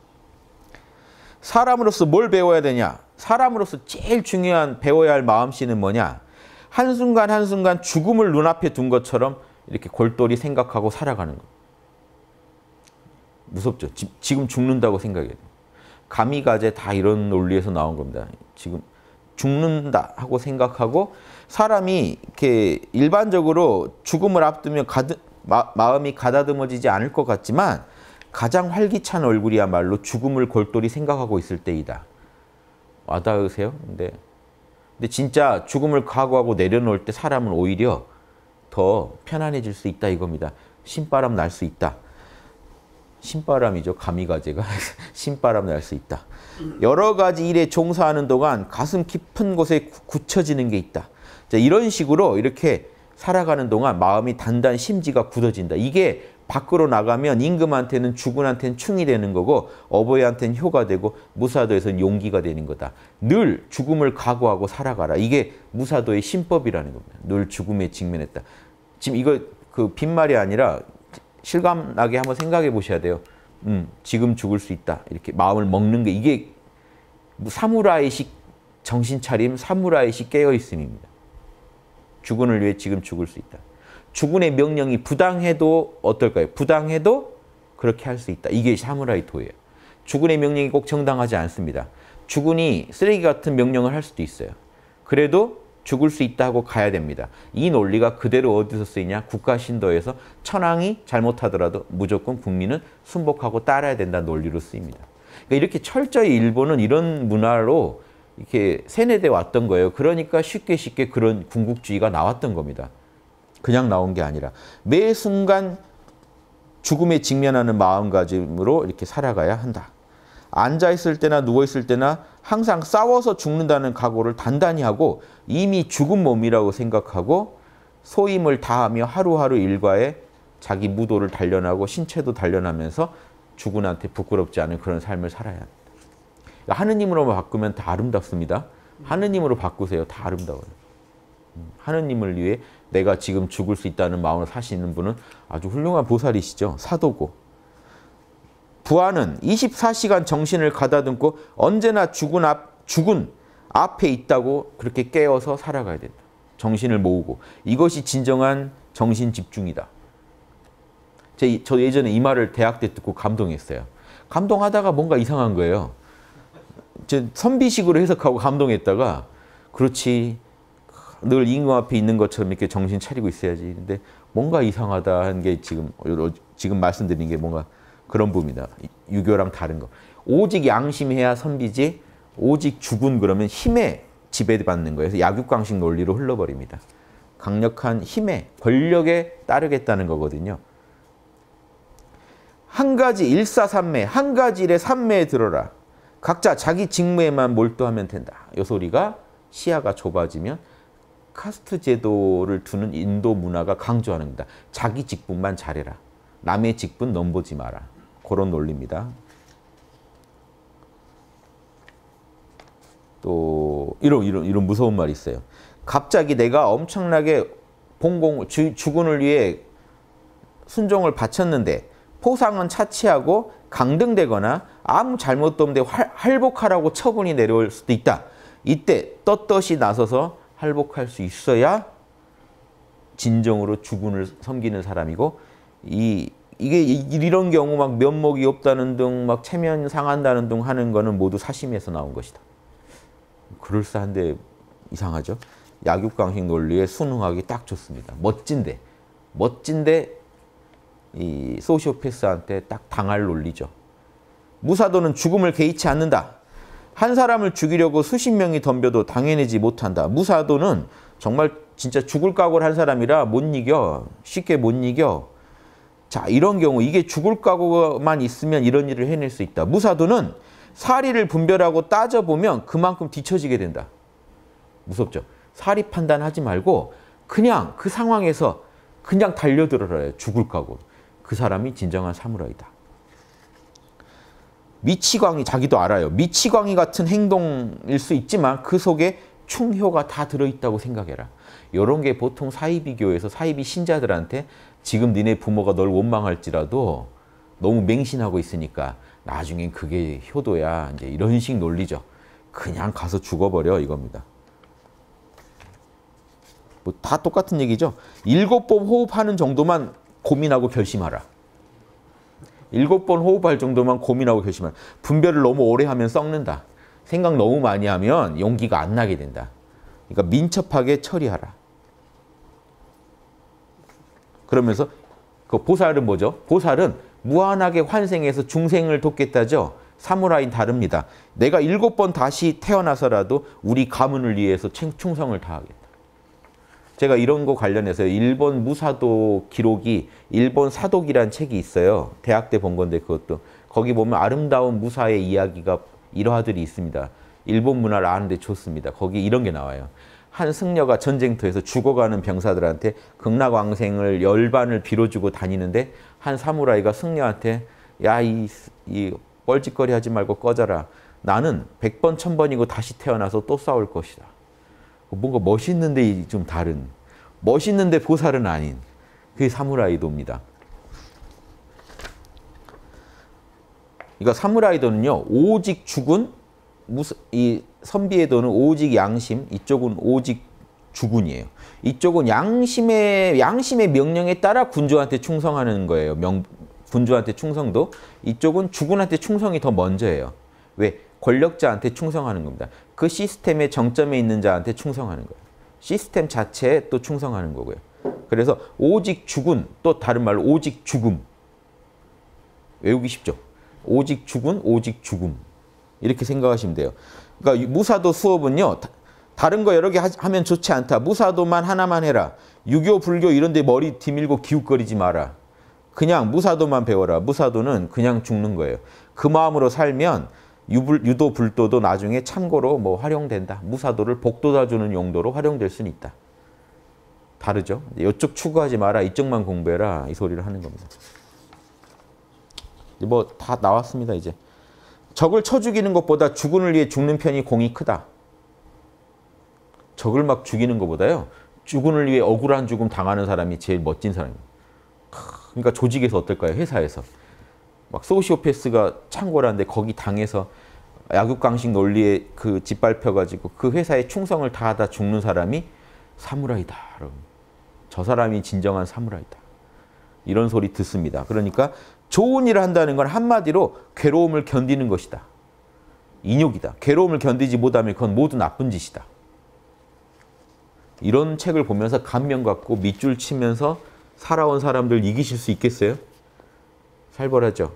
사람으로서 뭘 배워야 되냐? 사람으로서 제일 중요한 배워야 할 마음씨는 뭐냐? 한순간 한순간 죽음을 눈앞에 둔 것처럼 이렇게 골똘히 생각하고 살아가는 거. 무섭죠? 지, 지금 죽는다고 생각해요. 가미가제 다 이런 논리에서 나온 겁니다. 지금 죽는다 하고 생각하고 사람이 이렇게 일반적으로 죽음을 앞두면 가드, 마, 마음이 가다듬어지지 않을 것 같지만 가장 활기찬 얼굴이야말로 죽음을 골똘히 생각하고 있을 때이다. 와닿으세요? 근데, 근데 진짜 죽음을 각오하고 내려놓을 때 사람은 오히려 더 편안해질 수 있다 이겁니다. 신바람 날 수 있다. 신바람이죠. 가미가제가. 신바람 날 수 있다. 여러 가지 일에 종사하는 동안 가슴 깊은 곳에 굳혀지는 게 있다. 자, 이런 식으로 이렇게 살아가는 동안 마음이 단단 심지가 굳어진다. 이게 밖으로 나가면 임금한테는 주군한테는 충이 되는 거고 어버이한테는 효가 되고 무사도에서는 용기가 되는 거다. 늘 죽음을 각오하고 살아가라. 이게 무사도의 신법이라는 겁니다. 늘 죽음에 직면했다. 지금 이거 그 빈말이 아니라 실감나게 한번 생각해 보셔야 돼요. 음, 지금 죽을 수 있다. 이렇게 마음을 먹는 게 이게 사무라이식 정신차림, 사무라이식 깨어있음입니다. 주군을 위해 지금 죽을 수 있다. 주군의 명령이 부당해도 어떨까요? 부당해도 그렇게 할 수 있다. 이게 사무라이 도예요. 주군의 명령이 꼭 정당하지 않습니다. 주군이 쓰레기 같은 명령을 할 수도 있어요. 그래도 죽을 수 있다 하고 가야 됩니다. 이 논리가 그대로 어디서 쓰이냐? 국가신도에서 천황이 잘못하더라도 무조건 국민은 순복하고 따라야 된다는 논리로 쓰입니다. 그러니까 이렇게 철저히 일본은 이런 문화로 이렇게 세뇌돼 왔던 거예요. 그러니까 쉽게 쉽게 그런 군국주의가 나왔던 겁니다. 그냥 나온 게 아니라 매 순간 죽음에 직면하는 마음가짐으로 이렇게 살아가야 한다. 앉아있을 때나 누워있을 때나 항상 싸워서 죽는다는 각오를 단단히 하고 이미 죽은 몸이라고 생각하고 소임을 다하며 하루하루 일과에 자기 무도를 단련하고 신체도 단련하면서 주군한테 부끄럽지 않은 그런 삶을 살아야 합니다. 하느님으로만 바꾸면 다 아름답습니다. 하느님으로 바꾸세요. 다 아름다워요. 하느님을 위해 내가 지금 죽을 수 있다는 마음으로 사시는 분은 아주 훌륭한 보살이시죠. 사도고. 부하는 이십사 시간 정신을 가다듬고 언제나 죽은 앞, 죽은 앞에 있다고 그렇게 깨어서 살아가야 된다. 정신을 모으고. 이것이 진정한 정신 집중이다. 제, 저 예전에 이 말을 대학 때 듣고 감동했어요. 감동하다가 뭔가 이상한 거예요. 저 선비식으로 해석하고 감동했다가 그렇지. 늘 임금 앞에 있는 것처럼 이렇게 정신 차리고 있어야지. 근데 뭔가 이상하다 하는 게 지금, 지금 말씀드린 게 뭔가 그런 부분이다. 유교랑 다른 거. 오직 양심해야 선비지 오직 죽은 그러면 힘에 지배받는 거예요. 그래서 약육강식 논리로 흘러버립니다. 강력한 힘에 권력에 따르겠다는 거거든요. 한 가지 일사삼매, 한 가지 일에 삼매에 들어라. 각자 자기 직무에만 몰두하면 된다. 이 소리가 시야가 좁아지면 카스트 제도를 두는 인도 문화가 강조하는 겁니다. 자기 직분만 잘해라. 남의 직분 넘보지 마라. 그런 논리입니다. 또 이런 이런 이런 무서운 말이 있어요. 갑자기 내가 엄청나게 봉공 주, 주군을 위해 순종을 바쳤는데 포상은 차치하고 강등되거나 아무 잘못도 없는데 활, 할복하라고 처분이 내려올 수도 있다. 이때 떳떳이 나서서 할복할 수 있어야 진정으로 주군을 섬기는 사람이고, 이 이게 이런 경우 막 면목이 없다는 등 막 체면 상한다는 등 하는 거는 모두 사심에서 나온 것이다. 그럴싸한데 이상하죠? 약육강식 논리에 순응하기 딱 좋습니다. 멋진데 멋진데 이 소시오패스한테 딱 당할 논리죠. 무사도는 죽음을 개의치 않는다. 한 사람을 죽이려고 수십 명이 덤벼도 당해내지 못한다. 무사도는 정말 진짜 죽을 각오를 한 사람이라 못 이겨. 쉽게 못 이겨. 자, 이런 경우 이게 죽을 각오만 있으면 이런 일을 해낼 수 있다. 무사도는 사리를 분별하고 따져보면 그만큼 뒤처지게 된다. 무섭죠? 사리 판단하지 말고 그냥 그 상황에서 그냥 달려들어라. 죽을 각오. 그 사람이 진정한 사무라이다. 미치광이 자기도 알아요. 미치광이 같은 행동일 수 있지만 그 속에 충효가 다 들어있다고 생각해라. 이런 게 보통 사이비교에서 사이비 신자들한테 지금 니네 부모가 널 원망할지라도 너무 맹신하고 있으니까 나중엔 그게 효도야. 이제 이런 식 논리죠. 그냥 가서 죽어버려 이겁니다. 뭐 다 똑같은 얘기죠. 일곱 번 호흡하는 정도만 고민하고 결심하라. 일곱 번 호흡할 정도만 고민하고 결심하라. 분별을 너무 오래 하면 썩는다. 생각 너무 많이 하면 용기가 안 나게 된다. 그러니까 민첩하게 처리하라. 그러면서 그 보살은 뭐죠? 보살은 무한하게 환생해서 중생을 돕겠다죠. 사무라이는 다릅니다. 내가 일곱 번 다시 태어나서라도 우리 가문을 위해서 충성을 다하겠다. 제가 이런 거 관련해서 일본 무사도 기록이 일본 사독이란 책이 있어요. 대학 때 본 건데 그것도. 거기 보면 아름다운 무사의 이야기가 일화들이 있습니다. 일본 문화를 아는데 좋습니다. 거기 이런 게 나와요. 한 승려가 전쟁터에서 죽어가는 병사들한테 극락왕생을 열반을 빌어주고 다니는데 한 사무라이가 승려한테 야, 이, 이 뻘짓거리 하지 말고 꺼져라. 나는 백 번, 천 번이고 다시 태어나서 또 싸울 것이다. 뭔가 멋있는데 좀 다른, 멋있는데 보살은 아닌 그게 사무라이도입니다. 그러니까 사무라이도는요, 오직 죽은 이 선비의 도는 오직 양심, 이쪽은 오직 주군이에요. 이쪽은 양심의 양심의 명령에 따라 군주한테 충성하는 거예요. 명, 군주한테 충성도. 이쪽은 주군한테 충성이 더 먼저예요. 왜? 권력자한테 충성하는 겁니다. 그 시스템의 정점에 있는 자한테 충성하는 거예요. 시스템 자체에 또 충성하는 거고요. 그래서 오직 주군, 또 다른 말로 오직 죽음. 외우기 쉽죠? 오직 주군, 오직 죽음. 이렇게 생각하시면 돼요. 그러니까 무사도 수업은요, 다른 거 여러 개 하면 좋지 않다. 무사도만 하나만 해라. 유교, 불교 이런 데 머리 디밀고 기웃거리지 마라. 그냥 무사도만 배워라. 무사도는 그냥 죽는 거예요. 그 마음으로 살면 유불, 유도, 불도도 나중에 참고로 뭐 활용된다. 무사도를 복돋아주는 용도로 활용될 수는 있다. 다르죠? 이쪽 추구하지 마라. 이쪽만 공부해라. 이 소리를 하는 겁니다. 뭐 다 나왔습니다, 이제. 적을 쳐 죽이는 것보다 주군을 위해 죽는 편이 공이 크다. 적을 막 죽이는 것보다요, 주군을 위해 억울한 죽음 당하는 사람이 제일 멋진 사람입니다. 그러니까 조직에서 어떨까요? 회사에서. 막 소시오패스가 창궐하는데 거기 당해서 약육강식 논리에 그 짓밟혀가지고 그 회사에 충성을 다하다 죽는 사람이 사무라이다. 저 사람이 진정한 사무라이다. 이런 소리 듣습니다. 그러니까 좋은 일을 한다는 건 한마디로 괴로움을 견디는 것이다. 인욕이다. 괴로움을 견디지 못하면 그건 모두 나쁜 짓이다. 이런 책을 보면서 감명 갖고 밑줄 치면서 살아온 사람들 이기실 수 있겠어요? 살벌하죠.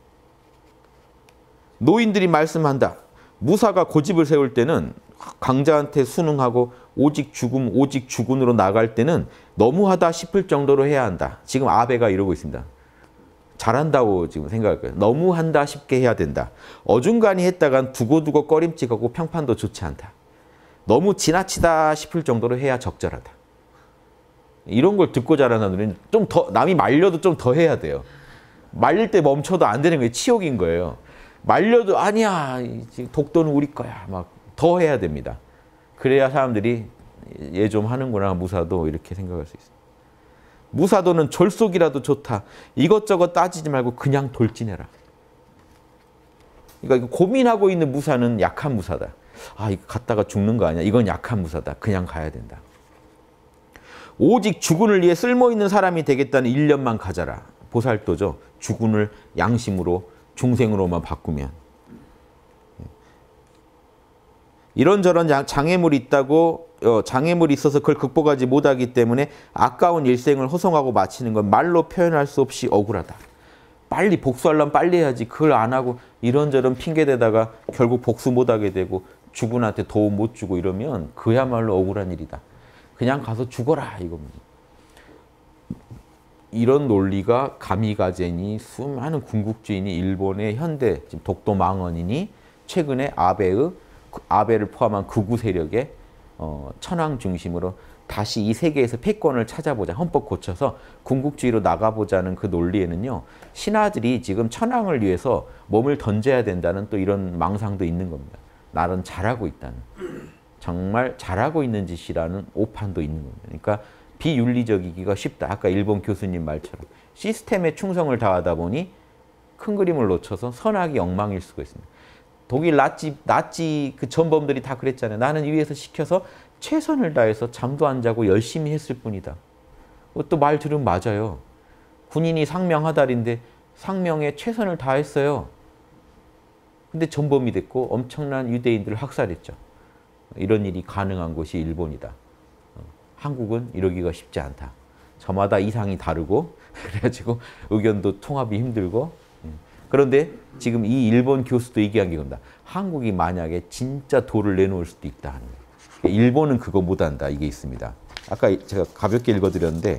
노인들이 말씀한다. 무사가 고집을 세울 때는 강자한테 순응하고 오직 죽음, 오직 주군으로 나갈 때는 너무하다 싶을 정도로 해야 한다. 지금 아베가 이러고 있습니다. 잘한다고 지금 생각할 거예요. 너무한다 싶게 해야 된다. 어중간히 했다간 두고두고 꺼림칙하고 평판도 좋지 않다. 너무 지나치다 싶을 정도로 해야 적절하다. 이런 걸 듣고 자란 사람들은 좀 더, 남이 말려도 좀 더 해야 돼요. 말릴 때 멈춰도 안 되는 거예요. 치욕인 거예요. 말려도 아니야, 독도는 우리 거야. 막 더 해야 됩니다. 그래야 사람들이 얘 좀 하는구나, 무사도, 이렇게 생각할 수 있어요. 무사도는 졸속이라도 좋다. 이것저것 따지지 말고 그냥 돌진해라. 그러니까 고민하고 있는 무사는 약한 무사다. 아, 이거 갔다가 죽는 거 아니야? 이건 약한 무사다. 그냥 가야 된다. 오직 주군을 위해 쓸모있는 사람이 되겠다는 일념만 가져라. 보살도죠. 주군을 양심으로, 중생으로만 바꾸면. 이런저런 장애물이 있다고, 장애물이 있어서 그걸 극복하지 못하기 때문에 아까운 일생을 허송하고 마치는 건 말로 표현할 수 없이 억울하다. 빨리 복수하려면 빨리 해야지. 그걸 안 하고 이런저런 핑계대다가 결국 복수 못하게 되고 주군한테 도움 못 주고 이러면 그야말로 억울한 일이다. 그냥 가서 죽어라, 이겁니다. 이런 논리가 가미가제니 수많은 군국주의니 일본의 현대 지금 독도 망언이니 최근에 아베의 아베를 포함한 극우 세력의 어, 천황 중심으로 다시 이 세계에서 패권을 찾아보자, 헌법 고쳐서 군국주의로 나가보자는 그 논리에는요, 신하들이 지금 천황을 위해서 몸을 던져야 된다는 또 이런 망상도 있는 겁니다. 나는 잘하고 있다는, 정말 잘하고 있는 짓이라는 오판도 있는 겁니다. 그러니까 비윤리적이기가 쉽다. 아까 일본 교수님 말처럼 시스템에 충성을 다하다 보니 큰 그림을 놓쳐서 선악이 엉망일 수가 있습니다. 독일 나치, 나치 그 전범들이 다 그랬잖아요. 나는 위에서 시켜서 최선을 다해서 잠도 안 자고 열심히 했을 뿐이다. 또 말 들으면 맞아요. 군인이 상명하달인데 상명에 최선을 다했어요. 근데 전범이 됐고 엄청난 유대인들을 학살했죠. 이런 일이 가능한 곳이 일본이다. 한국은 이러기가 쉽지 않다. 저마다 이상이 다르고 그래가지고 의견도 통합이 힘들고. 그런데 지금 이 일본 교수도 얘기한 게 겁니다. 한국이 만약에 진짜 도를 내놓을 수도 있다. 일본은 그거 못한다. 이게 있습니다. 아까 제가 가볍게 읽어드렸는데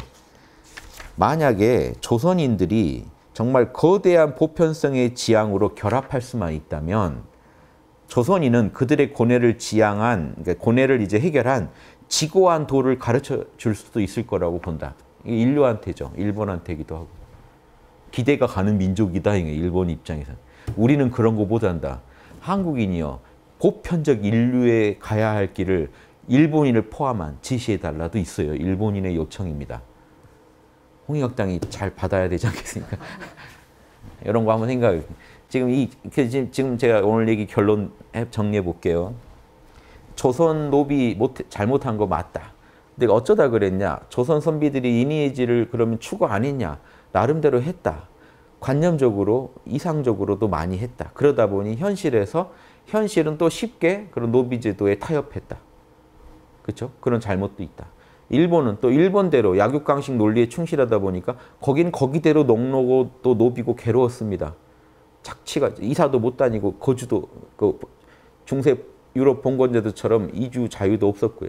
만약에 조선인들이 정말 거대한 보편성의 지향으로 결합할 수만 있다면 조선인은 그들의 고뇌를 지향한, 그러니까 고뇌를 이제 해결한 지고한 도를 가르쳐 줄 수도 있을 거라고 본다. 이게 인류한테죠. 일본한테기도 하고. 기대가 가는 민족이다. 일본 입장에서는. 우리는 그런 거 못한다. 한국인이요. 보편적 인류에 가야 할 길을 일본인을 포함한 지시해달라도 있어요. 일본인의 요청입니다. 홍익학당이 잘 받아야 되지 않겠습니까? 이런 거 한번 생각해. 지금 이 지금 제가 오늘 얘기 결론 정리해 볼게요. 조선 노비 못, 잘못한 거 맞다. 근데 어쩌다 그랬냐? 조선 선비들이 리니에지를 그러면 추구 안 했냐? 나름대로 했다. 관념적으로, 이상적으로도 많이 했다. 그러다 보니 현실에서 현실은 또 쉽게 그런 노비 제도에 타협했다. 그렇죠? 그런 잘못도 있다. 일본은 또 일본대로 약육강식 논리에 충실하다 보니까 거긴 거기대로 농노고 또 노비고 괴로웠습니다. 착취가 이사도 못 다니고 거주도 그 중세 유럽 봉건제도처럼 이주 자유도 없었고요.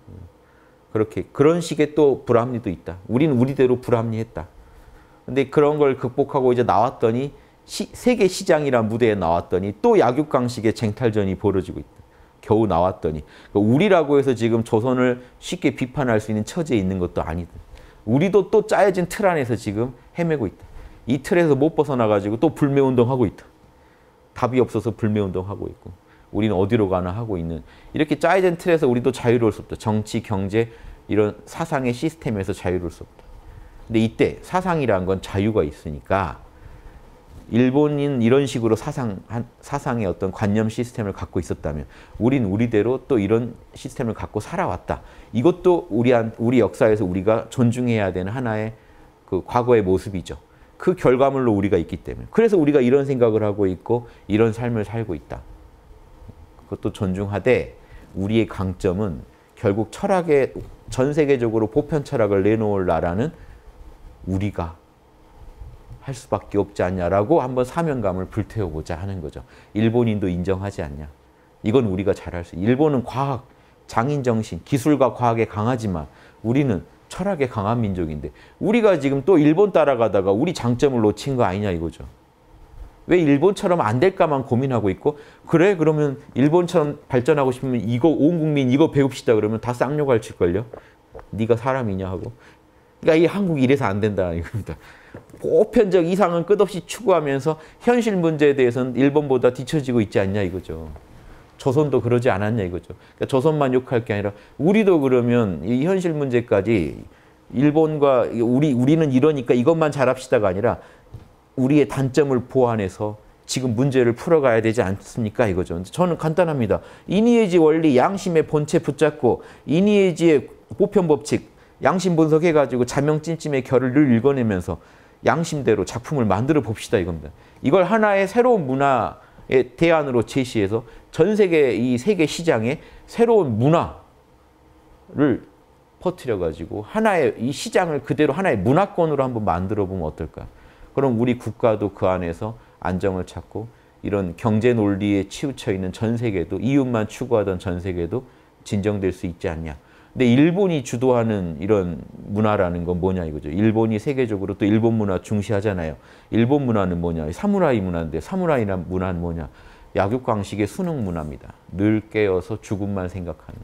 그렇게 그런 식의 또 불합리도 있다. 우리는 우리대로 불합리했다. 근데 그런 걸 극복하고 이제 나왔더니 시, 세계 시장이란 무대에 나왔더니 또 약육강식의 쟁탈전이 벌어지고 있다. 겨우 나왔더니 우리라고 해서 지금 조선을 쉽게 비판할 수 있는 처지에 있는 것도 아니다. 우리도 또 짜여진 틀 안에서 지금 헤매고 있다. 이 틀에서 못 벗어나가지고 또 불매운동하고 있다. 답이 없어서 불매운동하고 있고 우리는 어디로 가나 하고 있는 이렇게 짜여진 틀에서 우리도 자유로울 수 없다. 정치, 경제 이런 사상의 시스템에서 자유로울 수 없다. 근데 이때 사상이라는 건 자유가 있으니까 일본인 이런 식으로 사상, 사상의 어떤 관념 시스템을 갖고 있었다면 우린 우리대로 또 이런 시스템을 갖고 살아왔다. 이것도 우리, 우리 역사에서 우리가 존중해야 되는 하나의 그 과거의 모습이죠. 그 결과물로 우리가 있기 때문에. 그래서 우리가 이런 생각을 하고 있고 이런 삶을 살고 있다. 그것도 존중하되 우리의 강점은 결국 철학의 전 세계적으로 보편 철학을 내놓을 나라는 우리가 할 수밖에 없지 않냐라고 한번 사명감을 불태워보자 하는 거죠. 일본인도 인정하지 않냐. 이건 우리가 잘할 수 있어요. 일본은 과학, 장인정신, 기술과 과학에 강하지만 우리는 철학에 강한 민족인데 우리가 지금 또 일본 따라가다가 우리 장점을 놓친 거 아니냐 이거죠. 왜 일본처럼 안 될까만 고민하고 있고 그래 그러면 일본처럼 발전하고 싶으면 이거 온 국민 이거 배웁시다 그러면 다 쌍욕할 칠걸요. 네가 사람이냐 하고. 그러니까 이 한국이 이래서 안 된다는 겁니다. 보편적 이상은 끝없이 추구하면서 현실 문제에 대해서는 일본보다 뒤처지고 있지 않냐 이거죠. 조선도 그러지 않았냐 이거죠. 그러니까 조선만 욕할 게 아니라 우리도 그러면 이 현실 문제까지 일본과 우리, 우리는 이러니까 이것만 잘합시다가 아니라 우리의 단점을 보완해서 지금 문제를 풀어가야 되지 않습니까? 이거죠. 저는 간단합니다. 이니에지 원리, 양심의 본체 붙잡고 이니에지의 보편 법칙, 양심 분석해가지고 자명찜찜의 결을 늘 읽어내면서 양심대로 작품을 만들어 봅시다 이겁니다. 이걸 하나의 새로운 문화의 대안으로 제시해서 전 세계 이 세계 시장에 새로운 문화를 퍼뜨려가지고 하나의 이 시장을 그대로 하나의 문화권으로 한번 만들어 보면 어떨까? 그럼 우리 국가도 그 안에서 안정을 찾고 이런 경제 논리에 치우쳐 있는 전 세계도 이윤만 추구하던 전 세계도 진정될 수 있지 않냐. 근데 일본이 주도하는 이런 문화라는 건 뭐냐 이거죠. 일본이 세계적으로 또 일본 문화 중시하잖아요. 일본 문화는 뭐냐. 사무라이 문화인데 사무라이란 문화는 뭐냐. 약육강식의 수능 문화입니다. 늘 깨어서 죽음만 생각하는.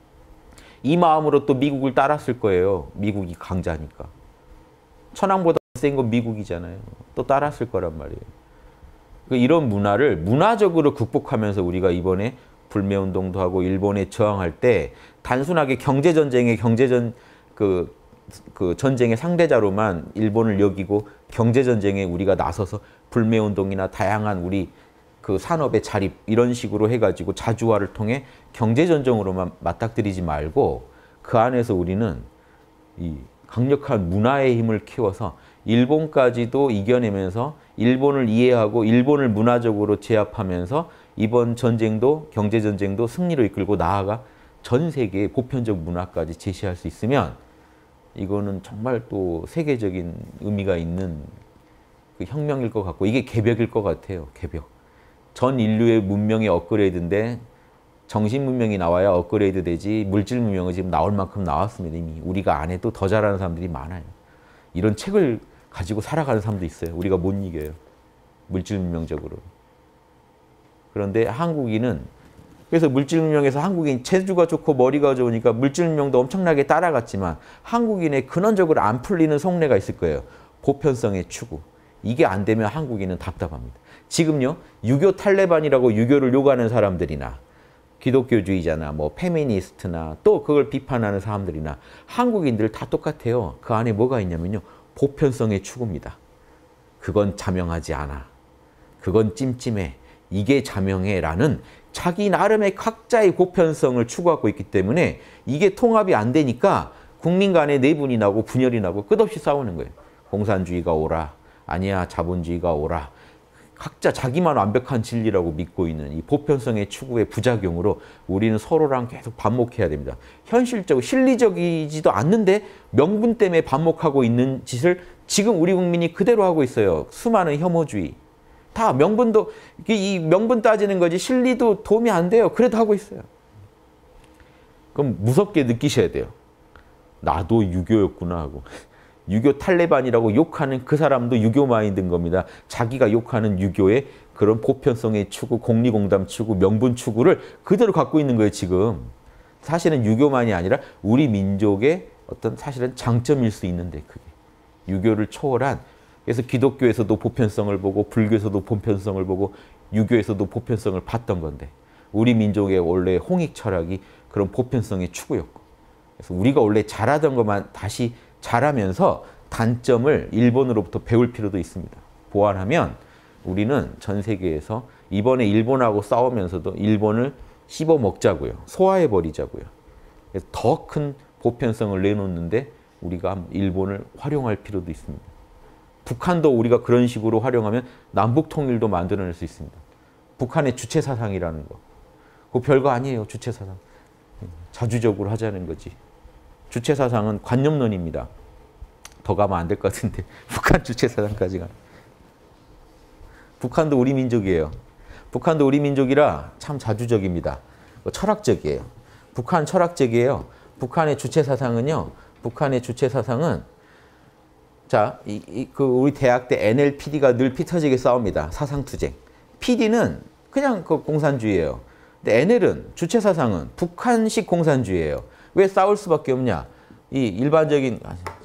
이 마음으로 또 미국을 따랐을 거예요. 미국이 강자니까. 천황보다 센 건 미국이잖아요. 또 따랐을 거란 말이에요. 이런 문화를 문화적으로 극복하면서 우리가 이번에 불매운동도 하고 일본에 저항할 때 단순하게 경제전쟁의 경제전 그, 그 전쟁의 상대자로만 일본을 여기고 경제전쟁에 우리가 나서서 불매운동이나 다양한 우리 그 산업의 자립 이런 식으로 해가지고 자주화를 통해 경제전쟁으로만 맞닥뜨리지 말고 그 안에서 우리는 이 강력한 문화의 힘을 키워서 일본까지도 이겨내면서 일본을 이해하고 일본을 문화적으로 제압하면서 이번 전쟁도 경제전쟁도 승리로 이끌고 나아가 전 세계의 보편적 문화까지 제시할 수 있으면 이거는 정말 또 세계적인 의미가 있는 그 혁명일 것 같고 이게 개벽일 것 같아요. 개벽. 전 인류의 문명의 업그레이드인데 정신 문명이 나와야 업그레이드 되지 물질 문명은 지금 나올 만큼 나왔습니다. 이미 우리가 안 해도 더 잘하는 사람들이 많아요. 이런 책을 가지고 살아가는 사람도 있어요. 우리가 못 이겨요. 물질 문명적으로. 그런데 한국인은 그래서 물질 문명에서 한국인 체주가 좋고 머리가 좋으니까 물질 문명도 엄청나게 따라갔지만 한국인의 근원적으로 안 풀리는 속내가 있을 거예요. 보편성의 추구. 이게 안 되면 한국인은 답답합니다. 지금요. 유교 탈레반이라고 유교를 요구하는 사람들이나 기독교주의자나 뭐 페미니스트나 또 그걸 비판하는 사람들이나 한국인들 다 똑같아요. 그 안에 뭐가 있냐면요. 보편성의 추구입니다. 그건 자명하지 않아. 그건 찜찜해. 이게 자명해라는 자기 나름의 각자의 보편성을 추구하고 있기 때문에 이게 통합이 안 되니까 국민 간에 내분이 나고 분열이 나고 끝없이 싸우는 거예요. 공산주의가 옳아. 아니야 자본주의가 옳아. 각자 자기만 완벽한 진리라고 믿고 있는 이 보편성의 추구의 부작용으로 우리는 서로랑 계속 반목해야 됩니다. 현실적으로 실리적이지도 않는데 명분 때문에 반목하고 있는 짓을 지금 우리 국민이 그대로 하고 있어요. 수많은 혐오주의. 다 명분도 이 명분 따지는 거지 실리도 도움이 안 돼요. 그래도 하고 있어요. 그럼 무섭게 느끼셔야 돼요. 나도 유교였구나 하고. 유교 탈레반이라고 욕하는 그 사람도 유교 마인드인 겁니다. 자기가 욕하는 유교의 그런 보편성의 추구, 공리공담 추구, 명분 추구를 그대로 갖고 있는 거예요, 지금. 사실은 유교만이 아니라 우리 민족의 어떤 사실은 장점일 수 있는데 그게. 유교를 초월한 그래서 기독교에서도 보편성을 보고 불교에서도 보편성을 보고 유교에서도 보편성을 봤던 건데 우리 민족의 원래 홍익 철학이 그런 보편성의 추구였고 그래서 우리가 원래 잘하던 것만 다시 잘하면서 단점을 일본으로부터 배울 필요도 있습니다. 보완하면 우리는 전 세계에서 이번에 일본하고 싸우면서도 일본을 씹어먹자고요. 소화해버리자고요. 더 큰 보편성을 내놓는데 우리가 일본을 활용할 필요도 있습니다. 북한도 우리가 그런 식으로 활용하면 남북 통일도 만들어낼 수 있습니다. 북한의 주체 사상이라는 거. 그거 별거 아니에요. 주체 사상. 자주적으로 하자는 거지. 주체 사상은 관념론입니다. 더 가면 안 될 것 같은데 북한 주체 사상까지 가. 북한도 우리 민족이에요. 북한도 우리 민족이라 참 자주적입니다. 철학적이에요. 북한 철학적이에요. 북한의 주체 사상은요. 북한의 주체 사상은 자, 이, 이, 그 우리 대학 때 엔엘피디가 늘 피 터지게 싸웁니다. 사상투쟁. 피디는 그냥 그 공산주의예요. 근데 엔엘은 주체 사상은 북한식 공산주의예요. 왜 싸울 수밖에 없냐? 이 일반적인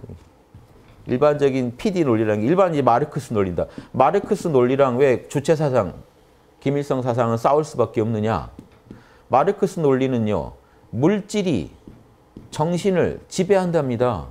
일반적인 피디 논리라는 게 일반 마르크스 논리다. 마르크스 논리랑 왜 주체 사상, 김일성 사상은 싸울 수밖에 없느냐? 마르크스 논리는요. 물질이 정신을 지배한답니다.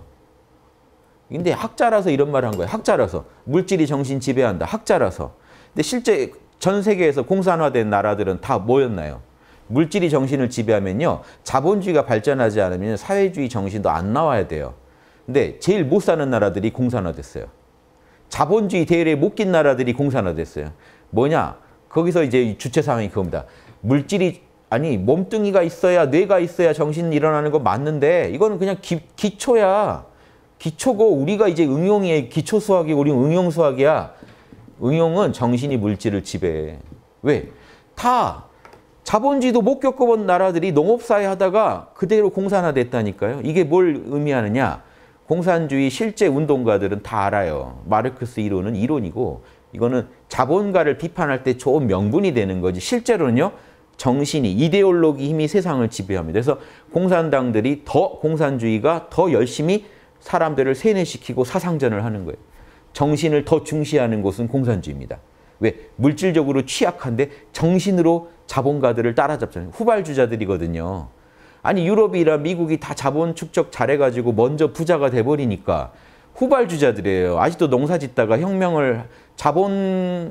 근데 학자라서 이런 말을 한 거예요. 학자라서. 물질이 정신 지배한다. 학자라서. 근데 실제 전 세계에서 공산화된 나라들은 다 뭐였나요? 물질이 정신을 지배하면요. 자본주의가 발전하지 않으면 사회주의 정신도 안 나와야 돼요. 근데 제일 못 사는 나라들이 공산화됐어요. 자본주의 대열에 못 낀 나라들이 공산화됐어요. 뭐냐? 거기서 이제 주체 상황이 그겁니다. 물질이 아니 몸뚱이가 있어야 뇌가 있어야 정신이 일어나는 거 맞는데 이거는 그냥 기, 기초야. 기초고 우리가 이제 응용이에요. 기초 수학이고 우리는 응용 수학이야. 응용은 정신이 물질을 지배해. 왜? 다 자본주의도 못 겪어본 나라들이 농업사회 하다가 그대로 공산화됐다니까요. 이게 뭘 의미하느냐? 공산주의 실제 운동가들은 다 알아요. 마르크스 이론은 이론이고 이거는 자본가를 비판할 때 좋은 명분이 되는 거지. 실제로는요. 정신이 이데올로기 힘이 세상을 지배합니다. 그래서 공산당들이 더 공산주의가 더 열심히 사람들을 세뇌시키고 사상전을 하는 거예요. 정신을 더 중시하는 곳은 공산주의입니다. 왜? 물질적으로 취약한데 정신으로 자본가들을 따라잡잖아요. 후발주자들이거든요. 아니 유럽이나 미국이 다 자본 축적 잘해가지고 먼저 부자가 돼버리니까 후발주자들이에요. 아직도 농사 짓다가 혁명을 자본,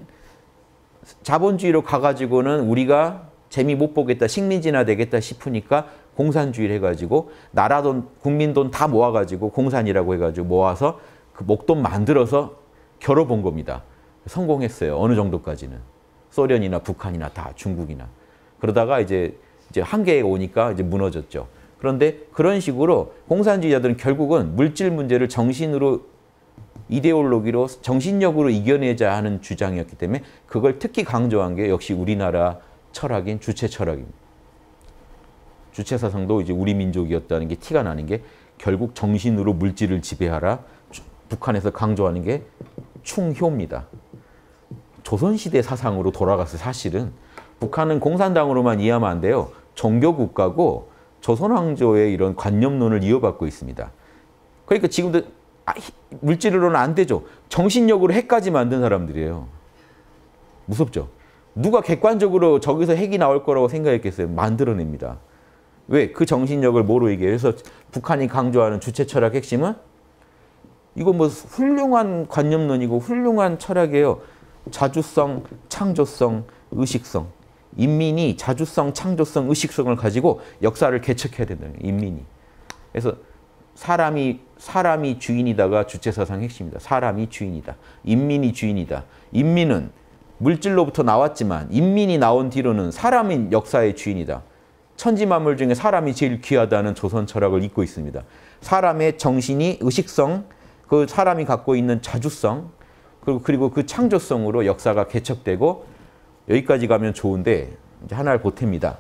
자본주의로 가가지고는 우리가 재미 못 보겠다, 식민지나 되겠다 싶으니까 공산주의를 해가지고 나라 돈, 국민 돈 다 모아가지고 공산이라고 해가지고 모아서 그 목돈 만들어서 겨뤄본 겁니다. 성공했어요. 어느 정도까지는. 소련이나 북한이나 다 중국이나. 그러다가 이제, 이제 한계에 오니까 이제 무너졌죠. 그런데 그런 식으로 공산주의자들은 결국은 물질 문제를 정신으로 이데올로기로 정신력으로 이겨내자 하는 주장이었기 때문에 그걸 특히 강조한 게 역시 우리나라 철학인 주체 철학입니다. 주체 사상도 이제 우리 민족이었다는 게 티가 나는 게 결국 정신으로 물질을 지배하라. 북한에서 강조하는 게 충효입니다. 조선시대 사상으로 돌아가서 사실은 북한은 공산당으로만 이해하면 안 돼요. 종교국가고 조선왕조의 이런 관념론을 이어받고 있습니다. 그러니까 지금도 아, 물질로는 안 되죠. 정신력으로 핵까지 만든 사람들이에요. 무섭죠? 누가 객관적으로 저기서 핵이 나올 거라고 생각했겠어요? 만들어냅니다. 왜? 그 정신력을 뭐로 얘기해요? 그래서 북한이 강조하는 주체 철학 핵심은 이거 뭐 훌륭한 관념론이고 훌륭한 철학이에요. 자주성, 창조성, 의식성. 인민이 자주성, 창조성, 의식성을 가지고 역사를 개척해야 된다는 거예요. 인민이. 그래서 사람이 사람이 주인이다가 주체 사상 핵심이다. 사람이 주인이다. 인민이 주인이다. 인민은 물질로부터 나왔지만 인민이 나온 뒤로는 사람인 역사의 주인이다. 천지만물 중에 사람이 제일 귀하다는 조선 철학을 잇고 있습니다. 사람의 정신이 의식성, 그 사람이 갖고 있는 자주성, 그리고, 그리고 그 창조성으로 역사가 개척되고 여기까지 가면 좋은데 이제 하나를 보탭니다.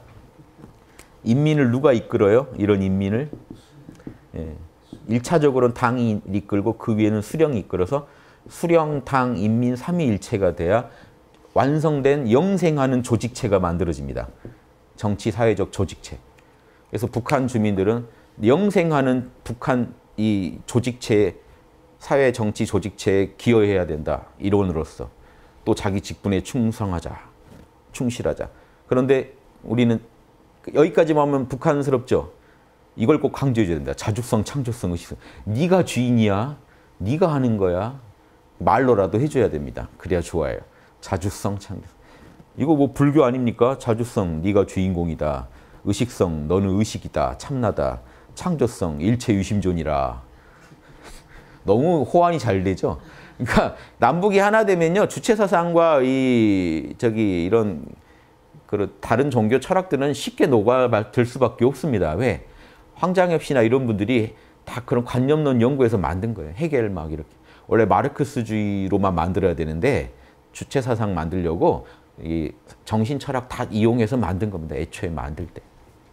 인민을 누가 이끌어요? 이런 인민을. 예. 일 차적으로는 당이 이끌고 그 위에는 수령이 이끌어서 수령, 당, 인민 삼위일체가 돼야 완성된 영생하는 조직체가 만들어집니다. 정치, 사회적 조직체. 그래서 북한 주민들은 영생하는 북한 이 조직체, 사회 정치 조직체에 기여해야 된다. 이론으로서. 또 자기 직분에 충성하자. 충실하자. 그런데 우리는 여기까지만 하면 북한스럽죠. 이걸 꼭 강조해줘야 된다. 자주성, 창조성, 의식성. 네가 주인이야. 네가 하는 거야. 말로라도 해줘야 됩니다. 그래야 좋아요. 자주성, 창조성. 이거 뭐 불교 아닙니까? 자주성, 네가 주인공이다. 의식성, 너는 의식이다. 참나다. 창조성, 일체 유심존이라. 너무 호환이 잘 되죠? 그러니까 남북이 하나 되면요. 주체 사상과 이 저기 이런 그 다른 종교 철학들은 쉽게 녹아들 수밖에 없습니다. 왜? 황장엽 씨나 이런 분들이 다 그런 관념론 연구해서 만든 거예요. 헤겔 막 이렇게. 원래 마르크스주의로만 만들어야 되는데 주체 사상 만들려고 이 정신 철학 다 이용해서 만든 겁니다. 애초에 만들 때.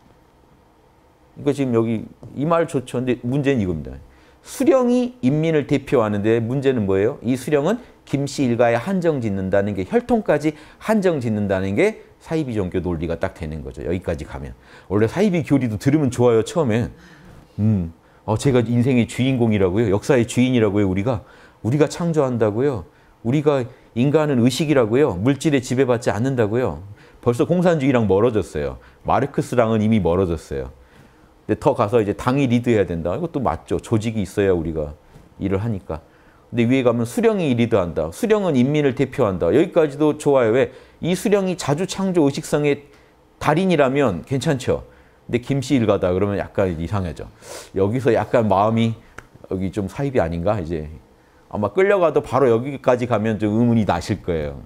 그러니까 지금 여기 이 말 좋죠. 근데 문제는 이겁니다. 수령이 인민을 대표하는데 문제는 뭐예요? 이 수령은 김씨 일가에 한정 짓는다는 게 혈통까지 한정 짓는다는 게 사이비 종교 논리가 딱 되는 거죠. 여기까지 가면. 원래 사이비 교리도 들으면 좋아요. 처음엔. 음, 어, 제가 인생의 주인공이라고요. 역사의 주인이라고요. 우리가. 우리가 창조한다고요. 우리가 인간은 의식이라고요. 물질에 지배받지 않는다고요. 벌써 공산주의랑 멀어졌어요. 마르크스랑은 이미 멀어졌어요. 근데 더 가서 이제 당이 리드해야 된다. 이것도 맞죠. 조직이 있어야 우리가 일을 하니까. 근데 위에 가면 수령이 리드한다. 수령은 인민을 대표한다. 여기까지도 좋아요. 왜? 이 수령이 자주창조 의식성의 달인이라면 괜찮죠. 근데 김씨 일가다 그러면 약간 이상해져. 여기서 약간 마음이 여기 좀 사입이 아닌가? 이제 아마 끌려가도 바로 여기까지 가면 좀 의문이 나실 거예요.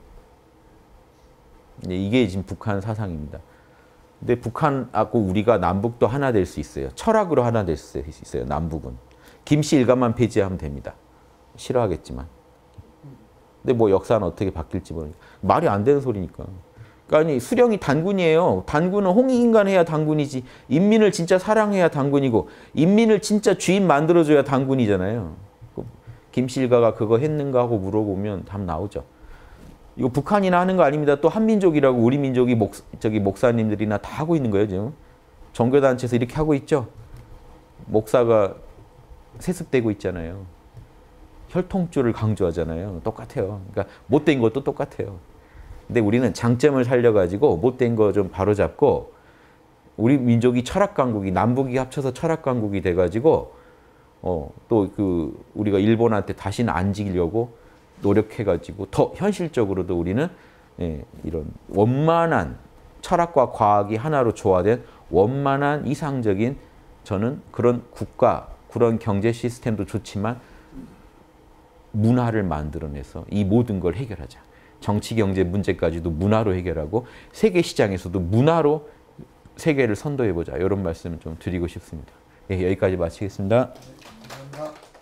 이게 지금 북한 사상입니다. 근데 북한하고 우리가 남북도 하나 될 수 있어요. 철학으로 하나 될 수 있어요. 남북은. 김씨 일가만 폐지하면 됩니다. 싫어하겠지만. 근데 뭐 역사는 어떻게 바뀔지 모르니까. 말이 안 되는 소리니까. 그러니까 아니, 수령이 단군이에요. 단군은 홍익인간 해야 단군이지. 인민을 진짜 사랑해야 단군이고 인민을 진짜 주인 만들어줘야 단군이잖아요. 김씨 일가가 그거 했는가 하고 물어보면 답 나오죠. 이거 북한이나 하는 거 아닙니다. 또 한민족이라고 우리 민족이 목, 저기 목사님들이나 다 하고 있는 거예요. 지금. 종교단체에서 이렇게 하고 있죠. 목사가 세습되고 있잖아요. 혈통주를 강조하잖아요. 똑같아요. 그러니까 못된 것도 똑같아요. 근데 우리는 장점을 살려가지고 못된 거 좀 바로잡고 우리 민족이 철학강국이 남북이 합쳐서 철학강국이 돼가지고 어, 또 그 우리가 일본한테 다시는 안 지려고 노력해가지고 더 현실적으로도 우리는 예, 이런 원만한 철학과 과학이 하나로 조화된 원만한 이상적인 저는 그런 국가, 그런 경제 시스템도 좋지만 문화를 만들어내서 이 모든 걸 해결하자. 정치, 경제 문제까지도 문화로 해결하고 세계 시장에서도 문화로 세계를 선도해보자. 이런 말씀을 좀 드리고 싶습니다. 예, 여기까지 마치겠습니다. 감사합니다.